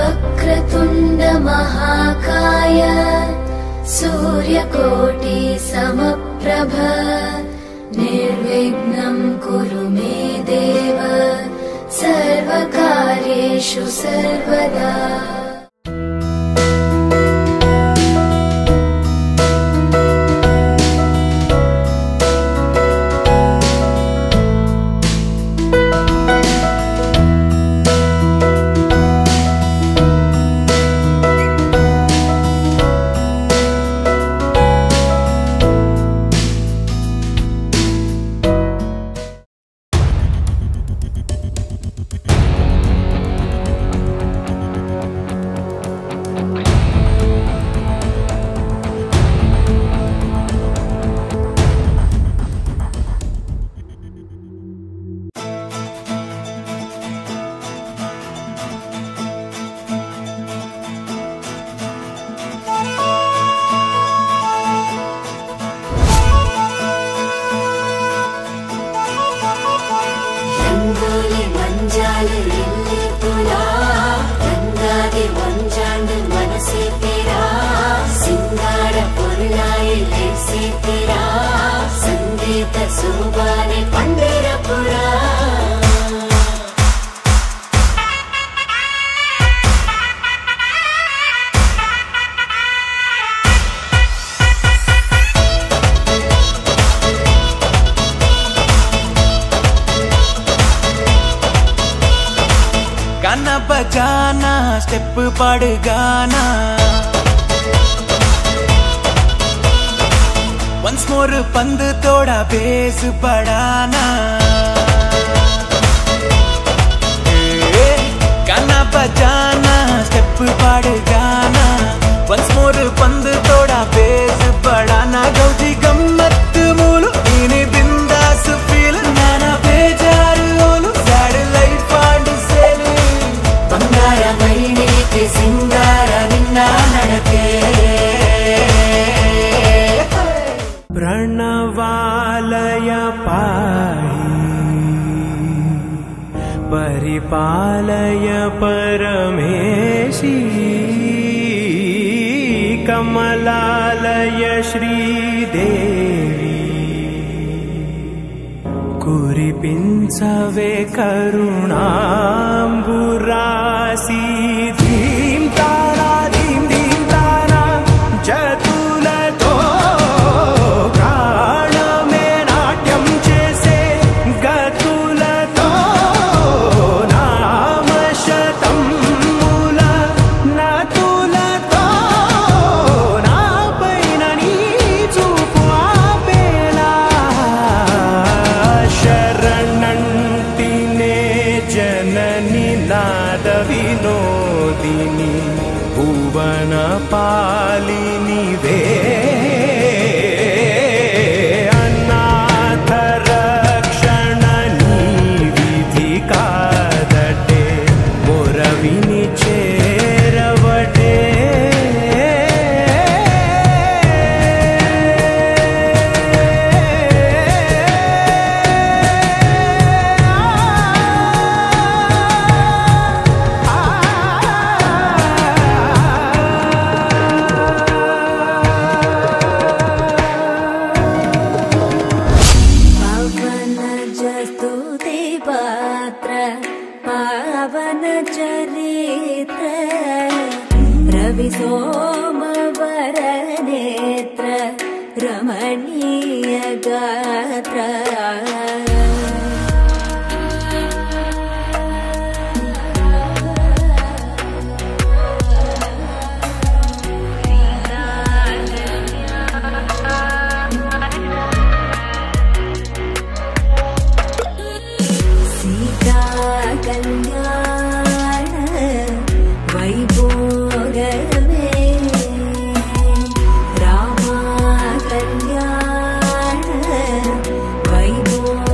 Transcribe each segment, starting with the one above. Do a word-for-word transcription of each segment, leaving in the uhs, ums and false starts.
वक्रतुण्ड महाकाय सूर्यकोटि समप्रभ निर्विघ्नं कुरु मे देव सर्वकार्येषु सर्वदा। गाना बजाना स्टेप पड़ गाना वंस मोर पंद तोड़ा बेस बढ़ाना गाना बजाना स्टेप पड़ गाना वंस मोर पंद तोड़ा बेस बढ़ाना गौजी गम्मत मूलु इने बिंदास फील नाना बेजारू ओलु सैटेलाइट पांडु सेलु बंगार मणिके सिंगार निन्ना नडके प्रणवालय पाहि परिपालय परमेशी कमलालय श्रीदेवी कुरिपिंचवे करुणांबुरासी धीम तारा धीम धीम तारा जतुलतो प्राणमे नाट्यं चेसे गतुलतो नाम शतं मूल नतुलतो ना पैन नी चूपु आपेला शरणंटिने जननी नाद विनोदिनी भुवन पालिनी वे अनाथ रक्षणनी विधि कादटे मोरविनी चेरवटे पावन चरित्र रवि सोमवर नेत्र रमणीय गात्र कल्याण वैभोगमे रामा कल्याण वैभोग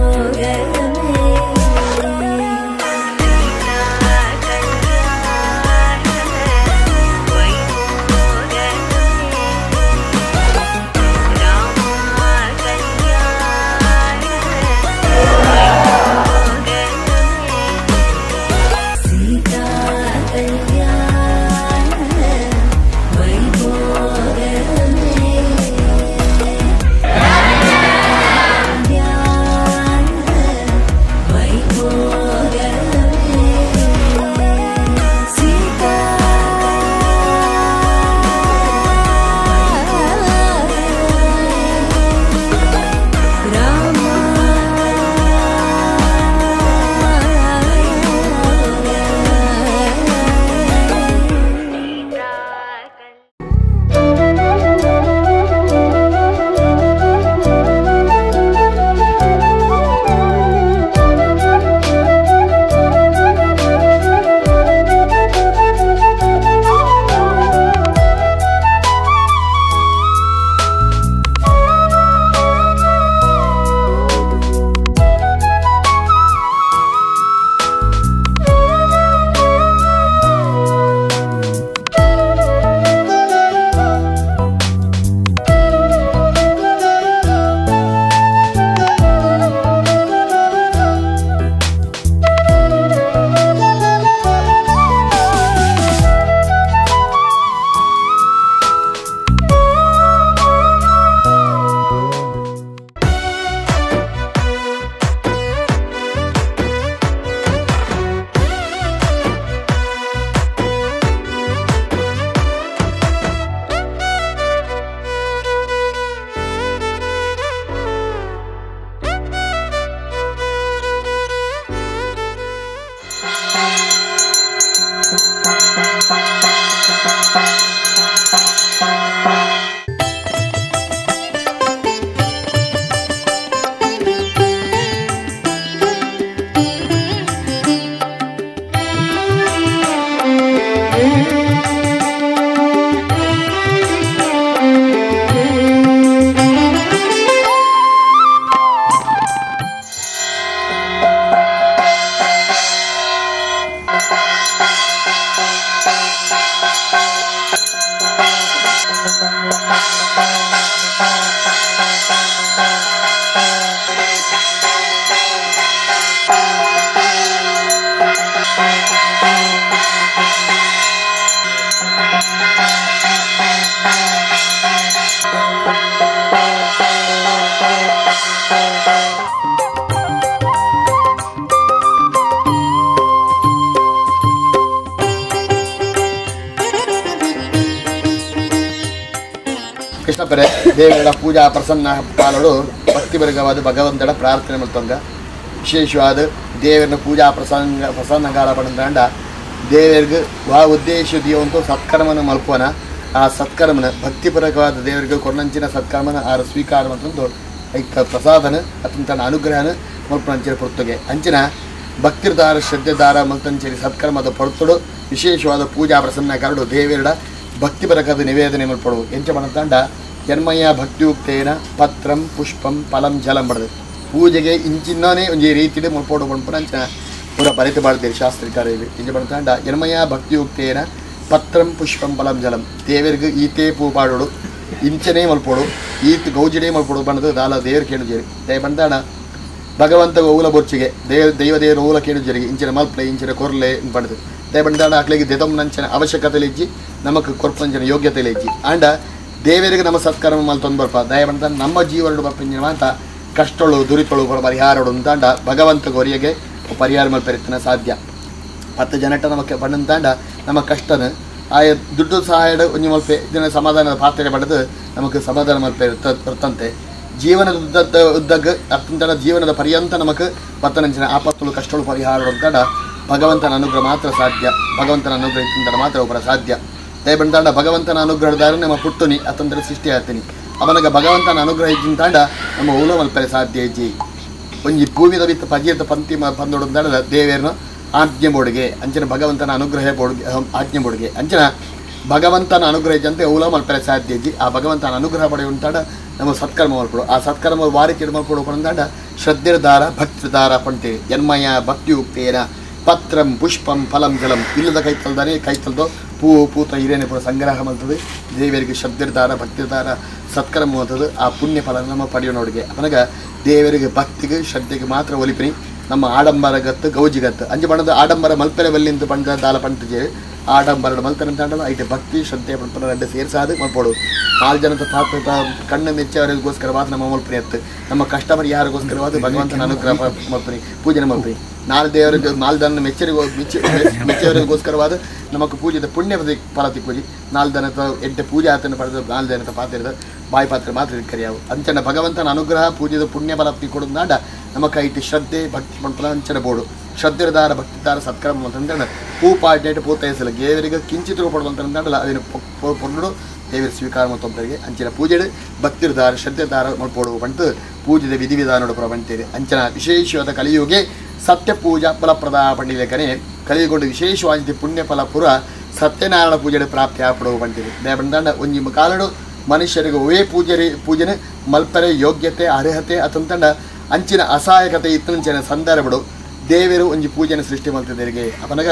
ಕೃಷ್ಣಪರೆ ದೇವರ ಪೂಜಾ ಪ್ರಸನ್ನ ಪಾಲಡು ಭಕ್ತಿವರ್ಗವಾದ ಭಗವಂತನ ಪ್ರಾರ್ಥನೆ ಮಾಡ್ತಂಗ ವಿಶೇಷವಾದ ದೇವರನ್ನ ಪೂಜಾ ಪ್ರಸಂಗ ಪ್ರಸನ್ನಗಾಲ ಪಡೆದ ದೇವರಿಗೆ ಆ ಉದ್ದೇಶ ದಿಯವಂತೂ ಸತ್ಕರ್ಮನ ಮಲ್ಪನ ಆ ಸತ್ಕರ್ಮನ ಭಕ್ತಿಪರಕವಾದ ದೇವರಿಗೆ ಕೊರ್ನಂಚಿನ ಸತ್ಕರ್ಮನ ಆರು ಸ್ವೀಕಾರ ಅಂತಂದು ಐಕ ಪ್ರಸಾದನ ಅತಂತನ ಅನುಗ್ರಹನ ಮಲ್ಪನಂಚಿನ ಪುರ್ತಗೆ ಅಂಚಿನ ಭಕ್ತಿರ್ದಾರ ಶ್ರದ್ಧೆದಾರ ಮಲ್ತಂಚೇರಿ ಸತ್ಕರ್ಮದ ಪೊರ್ತಡು ವಿಶೇಷವಾದ ಪೂಜಾ ಪ್ರಸನ್ನ ಕರಡು ದೇವರ ಭಕ್ತಿಪರಕದ ನಿವೇದನೆ ಮಲ್ಪಡು ಎಂಚ ಮನತಂಡ ಜನ್ಮಯ್ಯ ಭಕ್ತಿಯುಕ್ತೇನ ಪತ್ರಂ ಪುಷ್ಪಂ ಫಲಂ ಜಲಂ ಬಡದು ಪೂಜೆಗೆ ಇಂಚಿನ್ನೇ ಒಂಜಿ ರೀತಿಯಲ್ಲಿ ಮಲ್ಪಡು ಮಲ್ಪನ ಅಂಚಿನ ಪೂರ ಬರಿತು ಬಾಳ್ದೇರಿ ಶಾಸ್ತ್ರಿಕಾರ ಇಂಚ ಮನತಂಡ ಜನ್ಮಯ್ಯ ಭಕ್ತಿಯುಕ್ತೇನ ಪತ್ರಂ ಪುಷ್ಪಂ ಫಲಂ ಜಲಂ ದೇವರಿಗೆ ಈತೇ ಪೂ ಪಾಡೋಡು ಇಂಚನೇ ಮಲ್ಪೋಡು ಈತ್ ಗೌಜಿನೇ ಮಲ್ಪೋಡು ಬಣ್ಣದು ದಾಲ ದೇವರು ಕೇಳುಜೇರಿ ದಯ ಬಂದಾಣ ಭಗವಂತ ಊಲ ಬೊರ್ಚಿಗೆ ದೇವ ದೈವ ದೇವರ ಊಲ ಕೇಳುಜರಿಗೆ ಇಂಚಿನ ಮಲ್ಪಲೆ ಇಂಚಿನ ಕೊರ್ಲೆ ಬಣ್ಣದು ದಯ ಬಂದಾಣ ಅಕ್ಲಿಗೆ ದೆದಂ ನಂಚನ ಅವಶ್ಯಕತೆ ಇಜ್ಜಿ ನಮಗೆ ಕೊರ್ಪಂಚನ ಯೋಗ್ಯತೆ ಇಜ್ಜಿ ಆಂಡ ದೇವರಿಗೆ ನಮ್ಮ ಸತ್ಕರ್ಮ ಮಲ್ ತಂದು ಬರ್ಪ ದಯ ಬಂದ ನಮ್ಮ ಜೀವನ ಬರ್ಪಿಂಜಿನ ಅಂತ ಕಷ್ಟಳು ದುರಿತಳು ಪರಿಹಾರಡು ಅಂತಾಂಡ ಭಗವಂತ ಗೊರಿಯಗೆ ಪರಿಹಾರ ಮಲ್ಪೆರಿತನ ಸಾಧ್ಯ ಹತ್ತು ಜನಟ ನಮಗೆ ಬಣ್ಣಂತಾಂಡ ನಮ್ಮ ಕಷ್ಟನ ಆಯ ದುಡ್ಡು ಸಹಾಯ ಒಂಜಿ ಮಲ್ಪೆ ಇದನ್ನ ಸಮಾಧಾನದ ಪಾತ್ರೆ ಪಡೆದು ನಮಗೆ ಸಮಾಧಾನ ಮಲ್ಪೆ ಬರ್ತಂತೆ ಜೀವನದ ಉದ್ದದ ಉದ್ದಗ ಅತ್ತಂತ ಜೀವನದ ಪರ್ಯಂತ ನಮಗೆ ಪತ್ತನಂಚಿನ ಆಪತ್ತುಗಳು ಕಷ್ಟಗಳು ಪರಿಹಾರ ಅಂತಾಂಡ ಭಗವಂತನ ಅನುಗ್ರಹ ಮಾತ್ರ ಸಾಧ್ಯ ಭಗವಂತನ ಅನುಗ್ರಹ ಇತ್ತಂತ ಮಾತ್ರ ಒಬ್ಬರ ಸಾಧ್ಯ ದಯ ಬಂದಾಂಡ ಭಗವಂತನ ಅನುಗ್ರಹದಾರ ನಮ್ಮ ಪುಟ್ಟುನಿ ಅತಂತ್ರ ಸೃಷ್ಟಿ ಆಗ್ತೀನಿ ಅವನಿಗ ಭಗವಂತನ ಅನುಗ್ರಹ ಇದ್ದಿಂತಾಂಡ ನಮ್ಮ ಉಲ ಮಲ್ಪರೆ ಸಾಧ್ಯ ಇಜ್ಜಿ ಒಂಜಿ ಭೂಮಿದ ಬಿತ್ತು ಪಜಿಯದ ಪಂಕ್ತಿ ಪಂದೋಡು ಅಂತಾಡ ದೇವೇರನ ಆಜ್ಞೆ ಬೋಡಿಗೆ ಅಂಚಿನ ಭಗವಂತನ ಅನುಗ್ರಹ ಬೋಡಿಗೆ ಆಜ್ಞೆ ಬೋಡಿಗೆ ಅಂಚಿನ ಭಗವಂತನ ಅನುಗ್ರಹ ಇದ್ದಂತೆ ಉಲ ಮಲ್ಪರೆ ಸಾಧ್ಯ ಇಜ್ಜಿ ಆ ಭಗವಂತನ ಅನುಗ್ರಹ ಪಡೆ ಉಂಟಾಡ ನಮ್ಮ ಸತ್ಕರ್ಮ ಮಲ್ಪಡು ಆ ಸತ್ಕರ್ಮ ವಾರಿ ಕಿಡ ಮಲ್ಪಡು ಅಂತಾಡ ಶ್ರದ್ಧೆದಾರ ಭಕ್ತಿದಾರ ಪಂಟೇರಿ ಜನ್ಮಯ ಭಕ್ತಿಯುಕ್ತೇನ ಪತ್ರಂ ಪುಷ್ಪಂ ಫಲಂ ಜಲಂ ಇಲ್ಲದ ಕೈತಲ್ದಾನೆ ಕೈತಲ್ದೋ ಪೂ ಪೂತ ಹಿರೇನೆ ಪೂರ ಸಂಗ್ರಹ ಮಾಡ್ತದೆ ದೇವರಿಗೆ ಶ್ರದ್ಧೆದಾರ ಭಕ್ತಿದಾರ ಸತ್ಕರ್ಮ ಅಂತದ್ದು ಆ ಪುಣ್ಯ ಫಲ ನಮ್ಮ ಪಡೆಯೋ ನೋಡಿಗೆ ಅವನಾಗ ದೇವರಿಗೆ ಭಕ್ತಿಗೆ ಶ್ರದ್ಧೆಗೆ ಮಾತ್ರ ಒಲಿಪಿನಿ ನಮ್ಮ ಆಡಂಬರ ಗತ್ತು ಗೌಜಿಗತ್ತು ಅಂಜು ಬಣ್ಣದ ಆಡಂಬರ ಮಲ್ಪೆರೆ ಬಲ್ಲಿಂತ ಪಂಡ ದಾಲ ಪಂಟಜೆ ಆಡಂಬರ ಮಲ್ತನ ತಾಂಡಲ್ಲ ಐತೆ ಭಕ್ತಿ ಶ್ರದ್ಧೆ ಪಂಪನ ಎರಡು ಸೇರಿಸಾದು ಮಲ್ಪೋಡು ನಾಲ್ಕು ಜನದ ಪಾತ್ರ ಕಣ್ಣು ಮೆಚ್ಚವರಿಗೋಸ್ಕರವಾದ ನಮ್ಮ ಮಲ್ಪನಿ ಎತ್ತು ನಮ್ಮ ಕಷ್ಟ ಪರಿಹಾರಗೋಸ್ಕರವಾದ ಭಗವಂತನ ಅನುಗ್ರಹ ಮಲ್ಪನಿ ಪೂಜನೆ ಮಲ್ಪನಿ ನಾಲ್ ದೇವರಿಗೆ ನಾಲ್ ದನ ಮೆಚ್ಚರಿಗೋ ಮೆಚ್ಚ ಮೆಚ್ಚವರಿಗೋಸ್ಕರವಾದ ನಮಗೆ ಪೂಜೆದ ಪುಣ್ಯ ಫಲ ತಿಕ್ಕೂಜಿ ನಾಲ್ ದನದ ಎಂಟೆ ಪೂಜೆ ಆತನ ಪಡೆದ ನಾಲ್ ದನದ ಪಾತ್ರದ ಬಾಯಿ ಪಾತ್ರೆ ಮಾತ್ರ ಕರಿಯಾವು ಅಂಚನ ಭಗವಂತನ ಅನುಗ್ರಹ ಪೂಜೆದ ಪುಣ್ಯ ಫಲ ತಿಕ್ಕೊಡೋದು ನಾಡ ನಮಕ ಐತಿ ಶ್ರದ್ಧೆ ಭಕ್ತಿ ಪಂಪಲ ಅಂಚನ ಬೋಡು ಶ್ರದ್ಧೆದಾರ ಭಕ್ತಿದಾರ ಸತ್ಕರ್ಮ ಅಂತಂದ್ರೆ ಪೂ ಪಾಡ್ನೇಟ್ ಪೂತೈಸಲು ದೇವರಿಗೆ ಕಿಂಚಿತ್ ಪಡುವಂತಂದಲ್ಲ ಅದನ್ನು ಪೊರ್ನಡು ದೇವರ ಸ್ವೀಕಾರ ಮತ್ತೊಬ್ಬರಿಗೆ ಅಂಚಿನ ಪೂಜೆ ಭಕ್ತಿರ್ದಾರ ಶ್ರದ್ಧೆದಾರ ಮಲ್ಪೋಡು ಬಂತು ಪೂಜೆದ ವಿಧಿವಿಧಾನೋಡು ಪುರ ಬಂತೇವೆ ಅಂಚನ ವಿಶೇಷವಾದ ಕಲಿಯುಗೆ ಸತ್ಯ ಪೂಜಾ ಫಲಪ್ರದ ಪಂಡಿಲೇಖನೆ ಕಲಿಯುಗೊಂಡು ವಿಶೇಷವಾಗಿ ಪುಣ್ಯ ಫಲ ಪುರ ಸತ್ಯನಾರಾಯಣ ಪೂಜೆ ಪ್ರಾಪ್ತಿ ಆಪಡುವ ಬಂತೀವಿ ದೇವಂದಾಂಡ ಒಂಜಿ ಕಾಲಡು ಮನುಷ್ಯರಿಗೆ ಒವೇ ಪೂಜೆ ಪೂಜನೆ ಮಲ್ಪರೆ ಯೋಗ್ಯತೆ ಅರ್ಹತೆ ಅತಂತಂಡ ಅಂಚಿನ ಅಸಹಾಯಕತೆ ಇತ್ತಂಚಿನ ಸಂದರ್ಭಗಳು ದೇವರು ಒಂಜಿ ಪೂಜೆನ ಸೃಷ್ಟಿ ಮಾಡ್ತಿದ್ದರಿಗೆ ಅವನಾಗ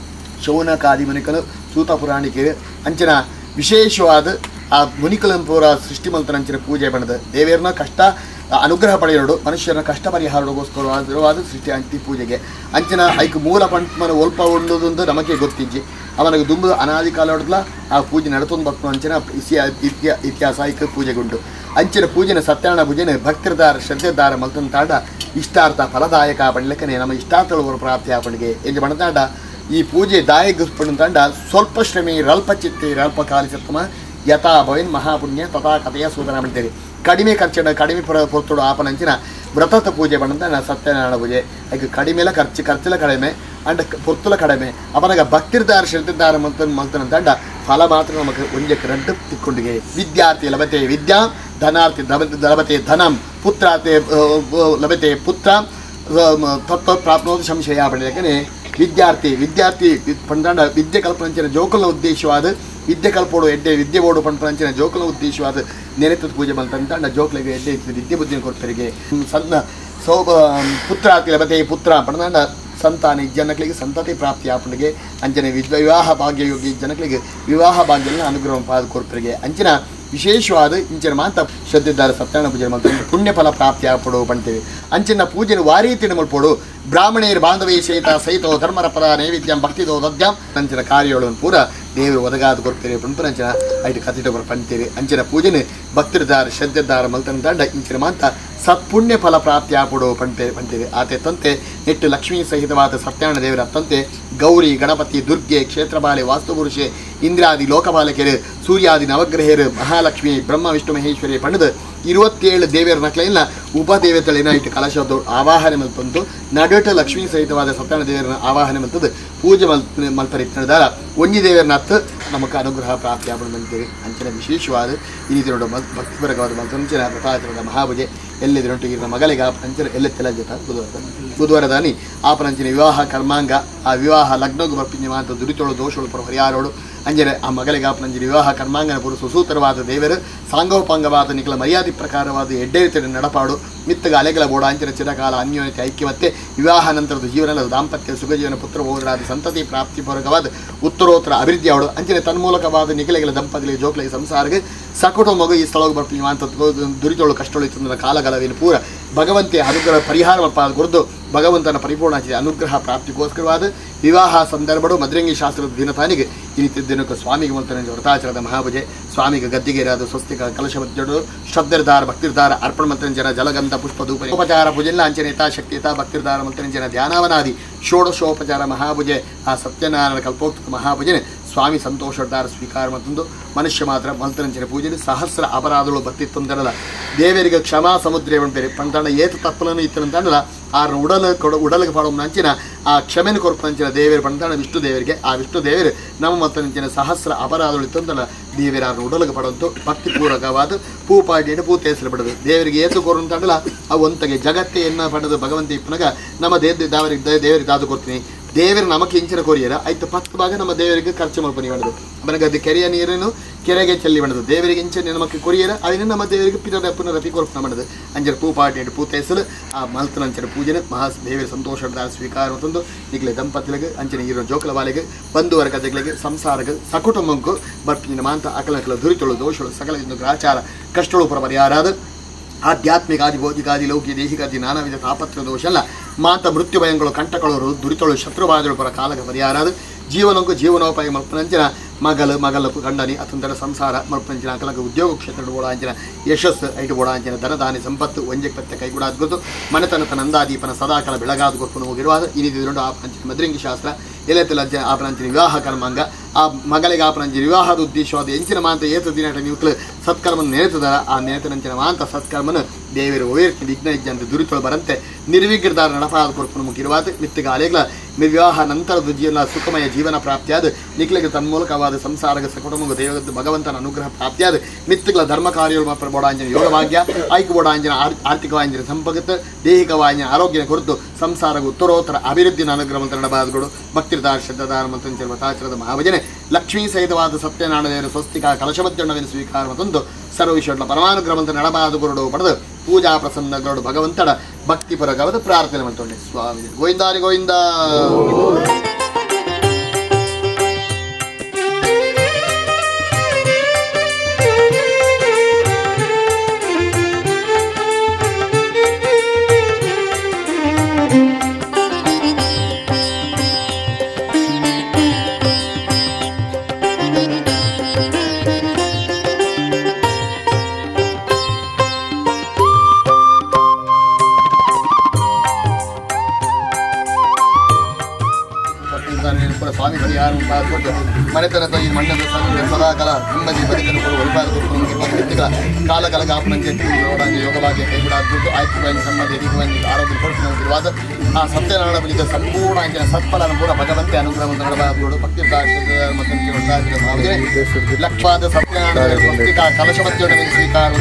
ಶೌನಕಾದಿ ಮುನಿಕಲು ಸೂತ ಪುರಾಣಿಕೆ ಅಂಚಿನ ವಿಶೇಷವಾದ ಆ ಮುನಿಕಲನ್ ಪೂರ ಸೃಷ್ಟಿ ಮಲ್ತನಂಚಿನ ಪೂಜೆ ಬಣ್ಣದ ದೇವರನ್ನ ಕಷ್ಟ ಅನುಗ್ರಹ ಪಡೆಯೋಡು ಮನುಷ್ಯರನ್ನ ಕಷ್ಟ ಪರಿಹಾರಗೋಸ್ಕರವಾದ ಸೃಷ್ಟಿ ಅಂತಿ ಪೂಜೆಗೆ ಅಂಚಿನ ಐಕ್ ಮೂಲ ಪಂಟ್ಮನ ಒಲ್ಪ ಉಂಡುದೊಂದು ನಮಗೆ ಗೊತ್ತಿಜ್ಜಿ ಅವನಿಗೆ ದುಂಬು ಅನಾದಿ ಕಾಲೋಡ್ಲ ಆ ಪೂಜೆ ನಡತೊಂದು ಬರ್ತು ಅಂಚಿನ ಇತಿಹಾಸ ಇತಿಹಾಸ ಐಕ್ ಪೂಜೆಗುಂಡು ಅಂಚಿನ ಪೂಜೆನ ಸತ್ಯನಾರಾಯಣ ಪೂಜೆನ ಭಕ್ತಿರ್ದಾರ ಶ್ರದ್ಧೆದಾರ ಮಲ್ತನ ತಾಂಡ ಇಷ್ಟಾರ್ಥ ಫಲದಾಯಕ ಪಡ್ಲಿಕ್ಕನೆ ನಮ್ಮ ಇಷ್ಟಾರ್ಥಗಳು ಪ್ರಾಪ್ತಿ ಆಪಣಿಗೆ ಎಂದು ಬಣತಾಂಡ ಈ ಪೂಜೆ ದಾಯಗಿಸ್ಪಡು ತಾಂಡ ಸ್ವಲ್ಪ ಶ್ರಮೆ ರಲ್ಪ ಚಿತ್ತೆ ರಲ್ಪ ಕಾಲಿಸತ್ತಮ ಯಥಾ ಭವನ್ ಮಹಾಪುಣ್ಯ ತಥಾ ಕಥೆಯ ಸೂದನ ಮಾಡ್ತೇವೆ ಕಡಿಮೆ ಖರ್ಚಿನ ಕಡಿಮೆ ಪುರ ಪೊರ್ತುಡು ಆಪನಂಚಿನ ವ್ರತದ ಪೂಜೆ ಬಂದ ಸತ್ಯನಾರಾಯಣ ಪೂಜೆ ಅದಕ್ಕೆ ಕಡಿಮೆಲ ಖರ್ಚು ಖರ್ಚುಲ ಕಡಿಮೆ ಅಂಡ್ ಪೊರ್ತುಲ ಕಡಿಮೆ ಅವನಾಗ ಭಕ್ತಿರ್ದಾರ ಶ್ರದ್ಧಾರ ಮಲ್ತ ಮಲ್ತನಂತಂಡ ಫಲ ಮಾತ್ರ ನಮಗೆ ಒಂದಕ್ಕೆ ರೆಡ್ಡು ತಿಕ್ಕೊಂಡಿಗೆ ವಿದ್ಯಾರ್ಥಿ ಲಭತೆ ವಿದ್ಯಾ ಧನಾರ್ಥಿ ಲಭತೆ ಧನಂ ಪುತ್ರಾರ್ಥಿ ಲಭತೆ ಪುತ್ರ ತತ್ವ ಪ್ರಾಪ್ನೋದು ಸಂಶಯ ಪಡೆಯಕ್ಕೆ ವಿದ್ಯಾರ್ಥಿ ವಿದ್ಯಾರ್ಥಿ ಪಂಡ ವಿದ್ಯೆ ಕಲ್ಪನಂಚಿನ ಜೋಕಲ್ನ ಉದ್ದೇಶವಾದ ವಿದ್ಯೆ ಕಲ್ಪೋಡು ಎಡ್ಡೆ ವಿದ್ಯೆ ಓಡು ಪಂಪನಂಚಿನ ಜೋಕಲ್ನ ಉದ್ದೇಶವಾದ ನೆನೆತದ ಪೂಜೆ ಮಲ್ತಂತಂಡ ಜೋಕ್ಲಿಗೆ ಎಡ್ಡೆ ಇರ್ತದೆ ವಿದ್ಯೆ ಬುದ್ಧಿನ ಕೊಡ್ತರಿಗೆ ಸಣ್ಣ ಸೌಭ ಪುತ್ರಾರ್ಥಿ ಲಭತೆ ಪುತ್ರ ಪಂಡ ಸಂತಾನ ಜನಗಳಿಗೆ ಸಂತತಿ ಪ್ರಾಪ್ತಿ ಆಪಣಿಗೆ ಅಂಚನೆ ವಿವಾಹ ಭಾಗ್ಯಯೋಗಿ ಜನಗಳಿಗೆ ವಿವಾಹ ಭಾಗ್ಯನ ಅನುಗ್ರಹ ಪಾದ ಕೊಡ್ತರಿಗೆ ಅಂಚಿನ ವಿಶೇಷವಾದ ಇಂಚಿನ ಮಾತ ಶ್ರದ್ಧಿದ್ದಾರೆ ಸತ್ಯನಾರಾಯಣ ಪೂಜೆ ಮತ್ತು ಪುಣ್ಯ ಫಲ ಪ್ರಾಪ್ತಿ ಆಗ್ಪಡು ಬಂತೇವೆ ಅಂಚಿನ ಪೂಜೆನ ವಾರಿ ತಿನ್ನಮಲ್ಪಡು ಬ್ರಾಹ್ಮಣೇರು ಬಾಂಧವೇ ಸಹಿತ ಸಹಿತೋ ಧರ್ಮರ ಪರ ನೈವೇದ್ಯಂ ಭಕ್ತಿದೋ ದದ್ಯಾಂ ಅಂಚಿನ ಕಾರ್ಯಗಳನ್ನು ಪೂರ ದೇವರು ಒದಗಾದ ಕೊಡ್ತೇವೆ ಪಂಪನಂಚಿನ ಐದು ಕತ್ತಿಟೊಬ್ಬರು ಪಂತೀರಿ ಅಂಚಿನ ಪೂಜೆನ ಭಕ್ತಿರ್ದಾರ ಶ್ರದ್ಧೆದಾರ ಮಲ್ತನ ದಂಡ ಇಂಚಿನ ಮಾತ ಸತ್ಪುಣ್ಯ ಫಲ ಪ್ರಾಪ್ತಿ ಆಗ್ಪಡು ಪಂತೆ ಪಂತೀರಿ ಆತೆ ತಂತೆ ನೆಟ್ಟು ಲಕ್ಷ್ಮೀ ಸಹಿತವಾದ ಸತ್ಯನಾರಾಯಣ ದೇವರ ತಂತೆ ಗೌರಿ ಗಣಪತಿ ದುರ್ಗೆ ಕ್ಷೇತ್ರಬಾಲೆ ವಾಸ್ತುಪುರುಷೆ ಇಂದ್ರಾದಿ ಲೋಕಪಾಲಕರು ಸೂರ್ಯಾದಿ ನವಗ್ರಹರು ಮಹಾಲಕ್ಷ್ಮಿ ಬ್ರಹ್ಮ ವಿಷ್ಣು ಮಹೇಶ್ವರಿ ಪಂಡದ ಇರುವತ್ತೇಳು ದೇವಿಯರ ನಕ್ಲೆಲ್ಲ ಉಪದೇವತೆಗಳೇನ ಇಟ್ಟು ಕಲಶದ್ದು ಆವಾಹನೆ ಮಲ್ತಂತು ನಡಟ ಲಕ್ಷ್ಮೀ ಸಹಿತವಾದ ಸತ್ಯನಾರಾಯಣ ದೇವರನ್ನ ಆವಾಹನೆ ಮಲ್ತದ್ದು ಪೂಜೆ ಮಲ್ ಮಲ್ಪರಿದ್ದಾರ ಒಂಜಿ ದೇವರನ್ನ ಹತ್ತು ನಮಗೆ ಅನುಗ್ರಹ ಪ್ರಾಪ್ತಿ ಆಗ್ಬಿಡ್ತೀವಿ ಅಂಚಿನ ವಿಶೇಷವಾದ ಈ ರೀತಿ ನೋಡು ಮಲ್ ಭಕ್ತಿಪರಕವಾದ ಮಲ್ತಂಚಿನ ವ್ರತಾಚರಣದ ಮಹಾಪೂಜೆ ಎಲ್ಲಿದ್ರೊಂಟು ಇರೋ ಮಗಳಿಗೆ ಆಪನಂಚಿನ ಎಲ್ಲ ಜೊತೆ ಬುಧವಾರ ಬುಧವಾರದಾನಿ ಆಪನಂಚಿನ ವಿವಾಹ ಕರ್ಮಾಂಗ ಆ ವಿವಾಹ ಲಗ್ನಗೂ ಬರ್ಪಿಂಜ ಮಾತ ದುರಿತೋಳು ದೋಷಗಳು ಪರ ಹರಿಯಾರೋಡು ಅಂಜನೆ ಆ ಮಗಳಿಗೆ ಆಪನಂಚಿನ ವಿವಾಹ ಕರ್ಮಾಂಗನ ಪುರು ಸುಸೂತರವಾದ ದೇವರು ಸಾಂಗೋಪಾಂಗವಾದ ನಿಖಲ ಮರ್ಯಾದೆ ಪ್ರಕಾರವಾದ ಎಡ್ಡೆರಿತಡೆ ನಡಪಾಡು ಮಿತ್ತಗ ಅಲೆಗಳ ಬೋಡ ಅಂಚಿನ ಚಿರಕಾಲ ಅನ್ಯೋನ್ಯತೆ ಐಕ್ಯಮತ್ತೆ ವಿವಾಹ ನಂತರದ ಜೀವನದ ದಾಂಪತ್ಯ ಸುಖ ಜೀವನ ಪುತ್ರ ಬೋಧರಾದ ಸಂತತಿ ಪ್ರಾಪ್ತಿ ಪೂರ್ವಕವಾದ ಉತ್ತರೋತ್ತರ ಅಭಿವೃದ್ಧಿ ಅವಳು ಅಂಚಿನ ತನ್ಮೂಲಕವಾದ ನಿಖಲೆಗಳ ದಂಪತಿಗಳಿಗೆ ಜೋಕ್ಲಿಗೆ ಸಂಸಾರಕ್ಕೆ ಸಕುಟ ಮಗು ಈ ಸ್ಥಳಕ್ಕೆ ಬರ್ತೀವಿ ಅಂತ ದುರಿತೋಳು ಕಷ್ಟೊಳಿತಂದ್ರ ಕಾಲಗಲವಿನ ಪೂರ ಭಗವಂತೆ ಅನುಗ್ರಹ ಪರಿಹಾರ ಗುರುದು ಭಗವಂತನ ಪರಿಪೂರ್ಣ ಅನುಗ್ರಹ ಪ್ರಾಪ್ತಿಗೋಸ್ಕರವಾದ ವಿವಾಹ ಸಂದರ್ಭಗಳು ಮದ್ರಂಗಿ ಶಾಸ್ತ್ರದ ದಿನತಾನಿಗೆ ಈ ರೀತಿ ದಿನಕ್ಕೆ ಸ್ವಾಮಿಗೆ ಮಲ್ತನ ವ್ರತಾಚರಣದ ಮಹಾಪೂಜೆ ಸ್ವಾಮಿಗೆ ಗದ್ದಿಗೆರಾದ ಸ್ವಸ್ತಿಕ ಕಲಶವಜ್ಜಡು ಶ್ರದ್ಧರ್ದಾರ ಭಕ್ತಿರ್ದಾರ ಅರ್ಪಣ ಮಂತ್ರನ ಜನ ಜಲಗಂಧ ಪುಷ್ಪ ಧೂಪ ಉಪಚಾರ ಪೂಜೆಲ್ಲ ಅಂಚನೆ ಯಥಾಶಕ್ತಿ ಯಥಾ ಭಕ್ತಿರ್ದಾರ ಮಂತ್ರನ ಜನ ಧ್ಯಾನಾವನಾದಿ ಷೋಡಶೋಪಚಾರ ಮಹಾಪೂಜೆ ಆ ಸತ್ಯನಾರಾಯಣ ಕಲ್ಪೋಕ್ತ ಮಹಾಪೂಜೆನೆ ಸ್ವಾಮಿ ಸಂತೋಷದಾರ ಸ್ವೀಕಾರ ಮತ್ತೊಂದು ಮನುಷ್ಯ ಮಾತ್ರ ಮಲ್ತರಂಚಿನ ಪೂಜೆಯಲ್ಲಿ ಸಹಸ್ರ ಅಪರಾಧಗಳು ಬತ್ತಿತ್ತಂದರಲ್ಲ ದೇವರಿಗೆ ಕ್ಷಮಾ ಸಮುದ್ರ ಬೇರೆ ಪಂತಂಡ ಏತು ತಪ್ಪಲನ್ನು ಇತ್ತಂತಂಡಲ್ಲ ಆ ಉಡಲ ಕೊಡ ಉಡಲಿಗೆ ಪಾಡೋ ನಂಚಿನ ಆ ಕ್ಷಮೆನ ಕೊರಪಂಚಿನ ದೇವರು ಪಂತಂಡ ವಿಷ್ಣು ದೇವರಿಗೆ ಆ ವಿಷ್ಣು ದೇವರು ನಮ್ಮ ಮತ್ತಂಚಿನ ಸಹಸ್ರ ಅಪರಾಧಗಳು ಇತ್ತಂದಲ್ಲ ದೇವರ ಆ ಉಡಲಿಗೆ ಪಡೋದು ಭಕ್ತಿಪೂರ್ವಕವಾದ ಪೂಪಾಟಿಯನ್ನು ಪೂತೇಸಲು ಬಿಡೋದು ದೇವರಿಗೆ ಏತು ಕೊರು ಅಂತಂಡಲ್ಲ ಆ ಒಂತಗೆ ಜಗತ್ತೇ ಎನ್ನ ಪಡೆದು ಭಗವಂತ ಇಪ್ಪನಾಗ ನಮ್ಮ ದೇವ ದೇವರಿಗೆ ದೇವರಿಗೆ ದಾದು ಕೊಡ್ತೀನಿ ದೇವರು ನಮಗೆ ಇಂಚಿನ ಕೊರಿಯರ ಆಯ್ತು ಪತ್ತು ಭಾಗ ನಮ್ಮ ದೇವರಿಗೆ ಖರ್ಚು ಮಲ್ಪನಿ ಮಾಡೋದು ಅವನಿಗೆ ಅದು ಕೆರೆಯ ನೀರನ್ನು ಕೆರೆಗೆ ಚೆಲ್ಲಿ ಮಾಡೋದು ದೇವರಿಗೆ ಇಂಚನೆ ನಮಗೆ ಕೊರಿಯರ ಅದನ್ನು ನಮ್ಮ ದೇವರಿಗೆ ಪಿರ ಪುನರಪಿ ಕೊರ್ಪನ ಮಾಡೋದು ಅಂಜರ ಪೂ ಪಾಟಿ ಪೂತೈಸಲು ಆ ಮಲ್ತನ ಅಂಚನ ಪೂಜೆನ ಮಹಾ ದೇವರ ಸಂತೋಷದ ಸ್ವೀಕಾರ ಮತ್ತೊಂದು ಈಗಲೇ ದಂಪತಿಗಳಿಗೆ ಅಂಚನೆ ಇರೋ ಜೋಕಲ ಬಾಲೆಗೆ ಬಂಧುವರ ಕಥೆಗಳಿಗೆ ಸಂಸಾರಕ್ಕೆ ಸಕುಟುಂಬಕ್ಕೂ ಬರ್ಪಿನ ಮಾಂತ ಅಕಲಕಲ ದುರಿತಳು ದೋಷಗಳು ಸಕಲ ಗ್ರಾಚಾರ ಕಷ್ಟಗಳು ಪರ ಪರಿಹಾರಾದ ಆಧ್ಯಾತ್ಮಿಕಾದಿ ಭೌತಿಕಾದಿ ಲೌಕಿಕ ದೇಹಿಕಾದಿ ನಾನಾ ವಿಧ ತಾಪತ್ರ ದೋಷ ಅಲ್ಲ ಮಾತ ಮೃತ್ಯು ಭಯಗಳು ಕಂಟಕಳರು ದುರಿತಳು ಶತ್ರುಬಾಧಗಳು ಪರ ಕಾಲಕ್ಕೆ ಪರಿಹಾರಾದ ಜೀವನಕ್ಕೂ ಜೀವನೋಪಾಯ ಮಲ್ಪನಂಚಿನ ಮಗಲು ಮಗಲ ಗಂಡನಿ ಅತಂತರ ಸಂಸಾರ ಮಲ್ಪನಂಚಿನ ಅಕಲಕ ಉದ್ಯೋಗ ಕ್ಷೇತ್ರ ಓಡಾಂಚಿನ ಯಶಸ್ಸು ಐಟು ಓಡಾಂಚಿನ ಧನದಾನಿ ಸಂಪತ್ತು ಒಂಜೆ ಪತ್ತೆ ಕೈಗೂಡಾದ ಗೊತ್ತು ಮನೆತನತ ನಂದಾದೀಪನ ಸದಾಕಾಲ ಬೆಳಗಾದ ಗೊತ್ತು ಹೋಗಿರುವಾಗ ಈ ರೀತಿ ದೊಡ್ಡ ಆಪನಂಚಿನ ಮದ್ರಂಗಿ ಶಾಸ್ತ್ರ ಎಲೆತ್ತಲ ಆಪನಂಚಿನ ವಿವಾಹ ಕರ್ಮಾಂಗ ಆ ಮಗಳಿಗೆ ಆಪನಂಚಿನ ವಿವಾಹದ ಉದ್ದೇಶವಾದ ಎಂಚಿನ ಮಾಂತ ಏತ ದಿನ ನೀವು ಸತ್ಕರ್ಮನ ನೆನೆತದಾರ ಆ ನೆನೆತನಂಚಿನ ಮಾಂತ ಸತ್ಕರ್ಮನ ದೇವರು ಓಯರ್ತಿ ವಿಘ್ನ ಇಜ್ಜಂತ ದುರಿತೊಳು ಬರಂತೆ ನಿರ್ವಿಘ್ನದಾರ ನಡಪಾದ ಕೊರಪನ ಮುಗಿರುವಾದ ಮಿತ್ತಿಗ ಅಲೆಗಳ ವಿವಾಹ ನಂತರದ ಜೀವನ ಸುಖಮಯ ಜೀವನ ಪ್ರಾಪ್ತಿಯಾದ ನಿಖಲಿಗೆ ತನ್ಮೂಲಕವಾದ ಸಂಸಾರಗ ಸಕುಟುಂಬ ದೇವ ಭಗವಂತನ ಅನುಗ್ರಹ ಪ್ರಾಪ್ತಿಯಾದ ಮಿತ್ತುಗಳ ಧರ್ಮ ಕಾರ್ಯಗಳು ಮಾತ್ರ ಬೋಡಾಂಜನ ಯೋಗಭಾಗ್ಯ ಆಯ್ಕೆ ಬೋಡಾಂಜನ ಆರ್ಥಿಕವಾಂಜನ ಸಂಪಗತ ದೈಹಿಕವಾಂಜನ ಆರೋಗ್ಯನ ಕುರಿತು ಸಂಸಾರಗ ಉತ್ತರೋತ್ತರ ಅಭಿವೃದ್ಧಿನ ಅನುಗ್ರಹ ಮಂತ್ರ ನಡಬಾದಗಳು ಭಕ್ತಿರ್ದಾರ ಶ್ರದ್ಧಾದಾರ ಮಂತ್ರ ವ್ರತಾಚರಣದ ಮಹಾಭಜನೆ ಲಕ್ಷ್ಮೀ ಸಹಿತವಾದ ಸತ್ಯನಾರಾಯಣ ದೇವರ ಸ್ವಸ್ತಿಕ ಕಲಶಮಜ್ಜಣ್ಣವಿನ ಸ್ವೀಕಾರ ಮತ್ತೊಂದು ಸರ್ವವಿಶ್ವಗಳ ಪರಮಾನುಗ್ರಹ ಮಂತ್ರ ನಡಬಾದ ಗುರುಡು ಪಡೆದು ಪೂಜಾ ಪ್ರಸನ್ನಗಳು ಭಗವಂತನ ಭಕ್ತಿಪರಗವಾದ ಪ್ರಾರ್ಥನೆ ಮಾಡ್ಕೊಂಡೆ ಸ್ವಾಮಿ ಗೋವಿಂದಾರಿ ಗೋವಿಂದ. ಮನೆತನದ ಈ ಮಣ್ಣದ ಸದಾಕಾಲ ನೆಮ್ಮದಿ ಬದುಕನ್ನು ಕೊಡುವ ಒಳಪಾದ ವ್ಯಕ್ತಿಗಳ ಕಾಲಕಾಲ ಗಾಪನಂಗೆ ನೋಡಂಗೆ ಯೋಗವಾಗಿ ಕೈಬಿಡಾದ್ಬಿಟ್ಟು ಆಯ್ಕೆವಾಗಿ ಸಂಬಂಧ ಎದಿಗುವಂಗೆ ಆರೋಗ್ಯ ಕೊಡುತ್ತಿರುವಾದ ಆ ಸತ್ಯನಾರಾಯಣ ಬಳಿಕ ಸಂಪೂರ್ಣ ಅಂಚಿನ ಸತ್ಫಲನ ಪೂರ ಭಗವಂತೆ ಅನುಗ್ರಹವನ್ನು ನಡಬಾರ್ದು ಭಕ್ತಿ ಮತ್ತು ಲಕ್ಷವಾದ ಸತ್ಯನಾರಾಯಣ ಕಲಶಮತ್ಯೊಡನೆ ಸ್ವೀಕಾರ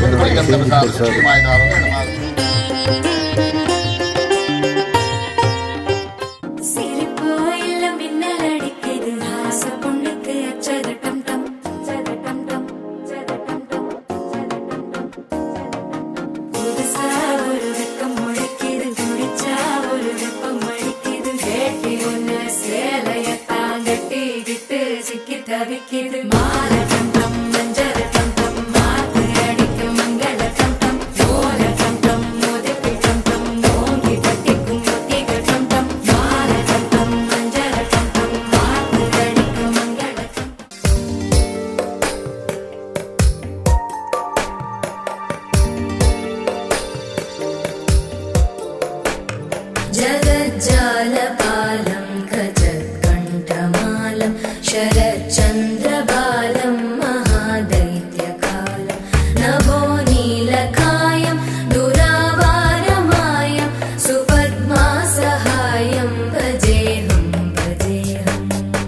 जगज्जालपालं गजत्कण्ठमालं शरच्चन्द्रबालं महादैत्यकालं नभो नीलकायं दुरावारमायं सुपद्मासहायं भजेऽहं भजेऽहं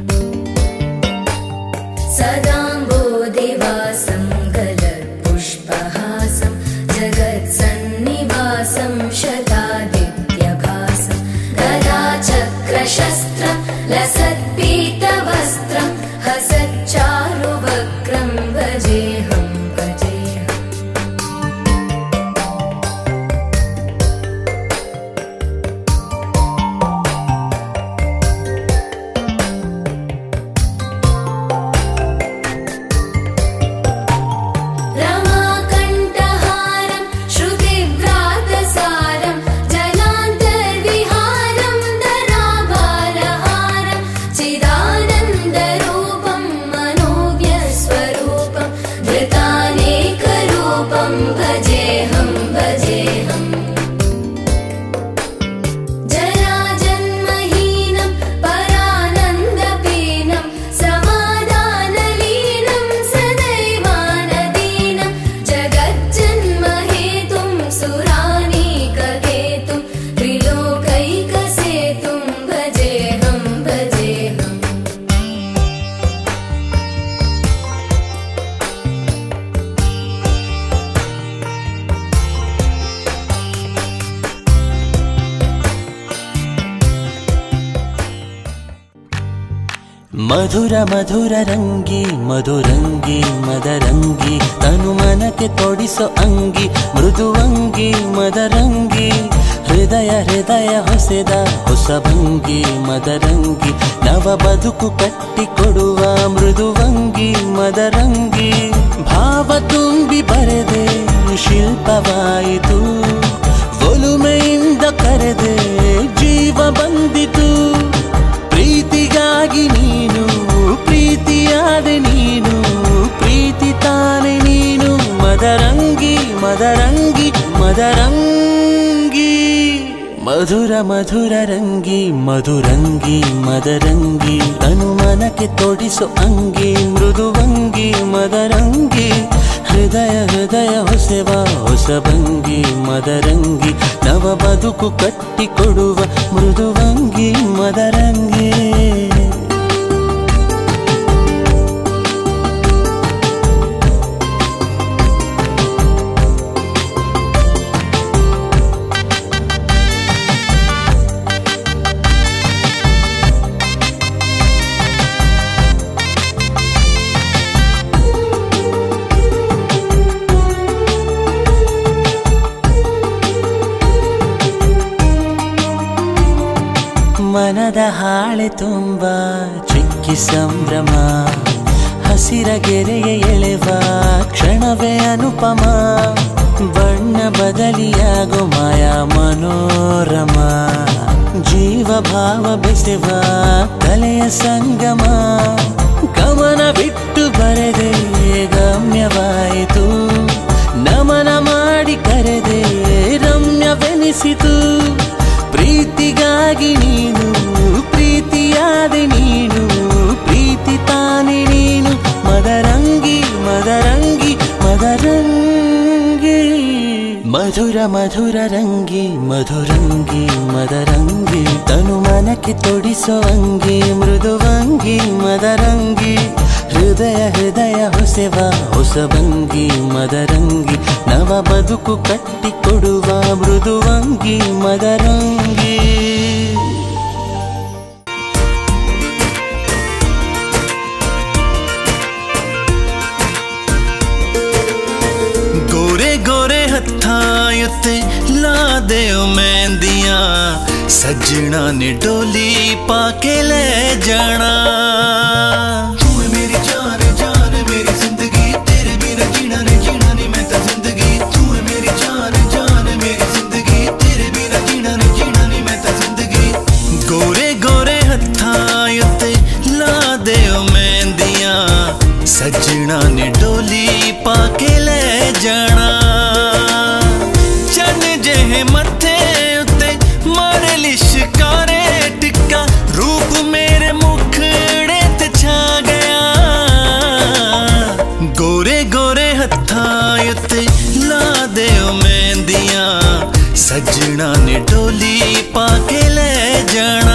सदाम्बोधिवासं गलत्पुष्पहासं जगत्सन्निवासं शतादित्यभासं गदाचक्रशस्त्रं लसत्पीतवस्त्रं हसच्चारुवक्त्रं भजेऽहं भजेऽहम् रमाकण्ठहारं श्रुतिव्रातसारं जलान्तर्विहारं धराभारहारं चिदानन्दरूपं मनोव्यस्वरूपं धृतानेकरूपं भजेऽहं भजेऽहम् जराजन्महीनं परानन्दपीनं समाधानलीनं सदैवानदीनं जगज्जन्महेतुं सुरानीककेतुं त्रिलोकैकसेतुं भजेऽहं भजेऽहम् ಮಧುರ ಮಧುರ ರಂಗಿ ಮಧುರಂಗಿ ಮದರಂಗಿ ತನು ಮನಕ್ಕೆ ತೊಡಿಸೋ ಅಂಗಿ ಮೃದುವಂಗಿ ಮದರಂಗಿ ಹೃದಯ ಹೃದಯ ಹೊಸೆದ ಹೊಸ ಭಂಗಿ ಮದರಂಗಿ ನವ ಬದುಕು ಕಟ್ಟಿಕೊಡುವ ಮೃದುವಂಗಿ ಮದರಂಗಿ ಭಾವ ತುಂಬಿ ಬರೆದೆ ಶಿಲ್ಪವಾಯಿತು ಒಲುಮೆಯಿಂದ ಕರೆದೆ ಜೀವ ಬಂದಿತು ಪ್ರೀತಿಗಾಗಿ ನೀನು ಪ್ರೀತಿಯಾದೆ ನೀನು ಪ್ರೀತಿ ತಾನೆ ನೀನು ಮದರಂಗಿ ಮದರಂಗಿ ಮದರಂಗಿ ಮಧುರ ಮಧುರ ರಂಗಿ ಮಧುರಂಗಿ ಮದರಂಗಿ ತನು ಮನಕ್ಕೆ ತೊಡಿಸೋ ಅಂಗಿ ಮೃದುವಂಗಿ ಮದರಂಗಿ ಹೃದಯ ಹೃದಯ ಹೊಸೆವ ಹೊಸ ಭಂಗಿ ಮದರಂಗಿ ನವ ಬದುಕು ಕಟ್ಟಿಕೊಡುವ ಮೃದುವಂಗಿ ಮದರಂಗಿ ಮನದ ಹಾಳೆ ತುಂಬ ಚಿಕ್ಕಿ ಸಂಭ್ರಮ ಹಸಿರ ಗೆರೆಯ ಎಳೆವ ಕ್ಷಣವೇ ಅನುಪಮ ಬಣ್ಣ ಬದಲಿಯಾಗೋ ಮಾಯಾ ಮನೋರಮ ಜೀವ ಭಾವ ಬೆಸೆವ ಕಲೆಯ ಸಂಗಮ ಗಮನ ಬಿಟ್ಟು ಬರೆದೆ ಗಮ್ಯವಾಯಿತು ನಮನ ಮಾಡಿ ಕರೆದೆ ರಮ್ಯವೆನಿಸಿತು ಪ್ರೀತಿಗಾಗಿ ನೀನು ಪ್ರೀತಿಯಾದೆ ನೀನು ಪ್ರೀತಿ ತಾನೆ ಮಧುರ ಮಧುರ ರಂಗಿ ಮಧುರಂಗಿ ಮದರಂಗಿ ತನು ಮನಕ್ಕೆ ತೊಡಿಸುವಂಗಿ ಮೃದುವಂಗಿ ಮದರಂಗಿ ಹೃದಯ ಹೃದಯ ಹೊಸೆವ ಹೊಸಭಂಗಿ ಮದರಂಗಿ ನವ ಬದುಕು ಕಟ್ಟಿಕೊಡುವ ಮೃದುವಂಗಿ ಮದರಂಗಿ. गोरे गोरे हत्थां उत्ते ला देओ मेहंदियां सजना ने डोली पाके ले जाना. तू है मेरी जान जान मेरी जिंदगी तेरे बिना जीना नहीं जीना नहीं मैं तो जिंदगी. तू है मेरी जान जान मेरी जिंदगी तेरे बिना जीना नहीं जीना नहीं मैं तो जिंदगी. गोरे गोरे हत्थां उत्ते ला देओ मेहंदियां सजना ने डोली पाके ले जाना. चन जेहे मथे उत्ते मारे लिशकारे टिक्का रूप मेरे मुखड़े ते छा गया. गोरे गोरे हत्थां उत्ते ला देओ मेहंदियां सजना ने डोली पाके ले जाना.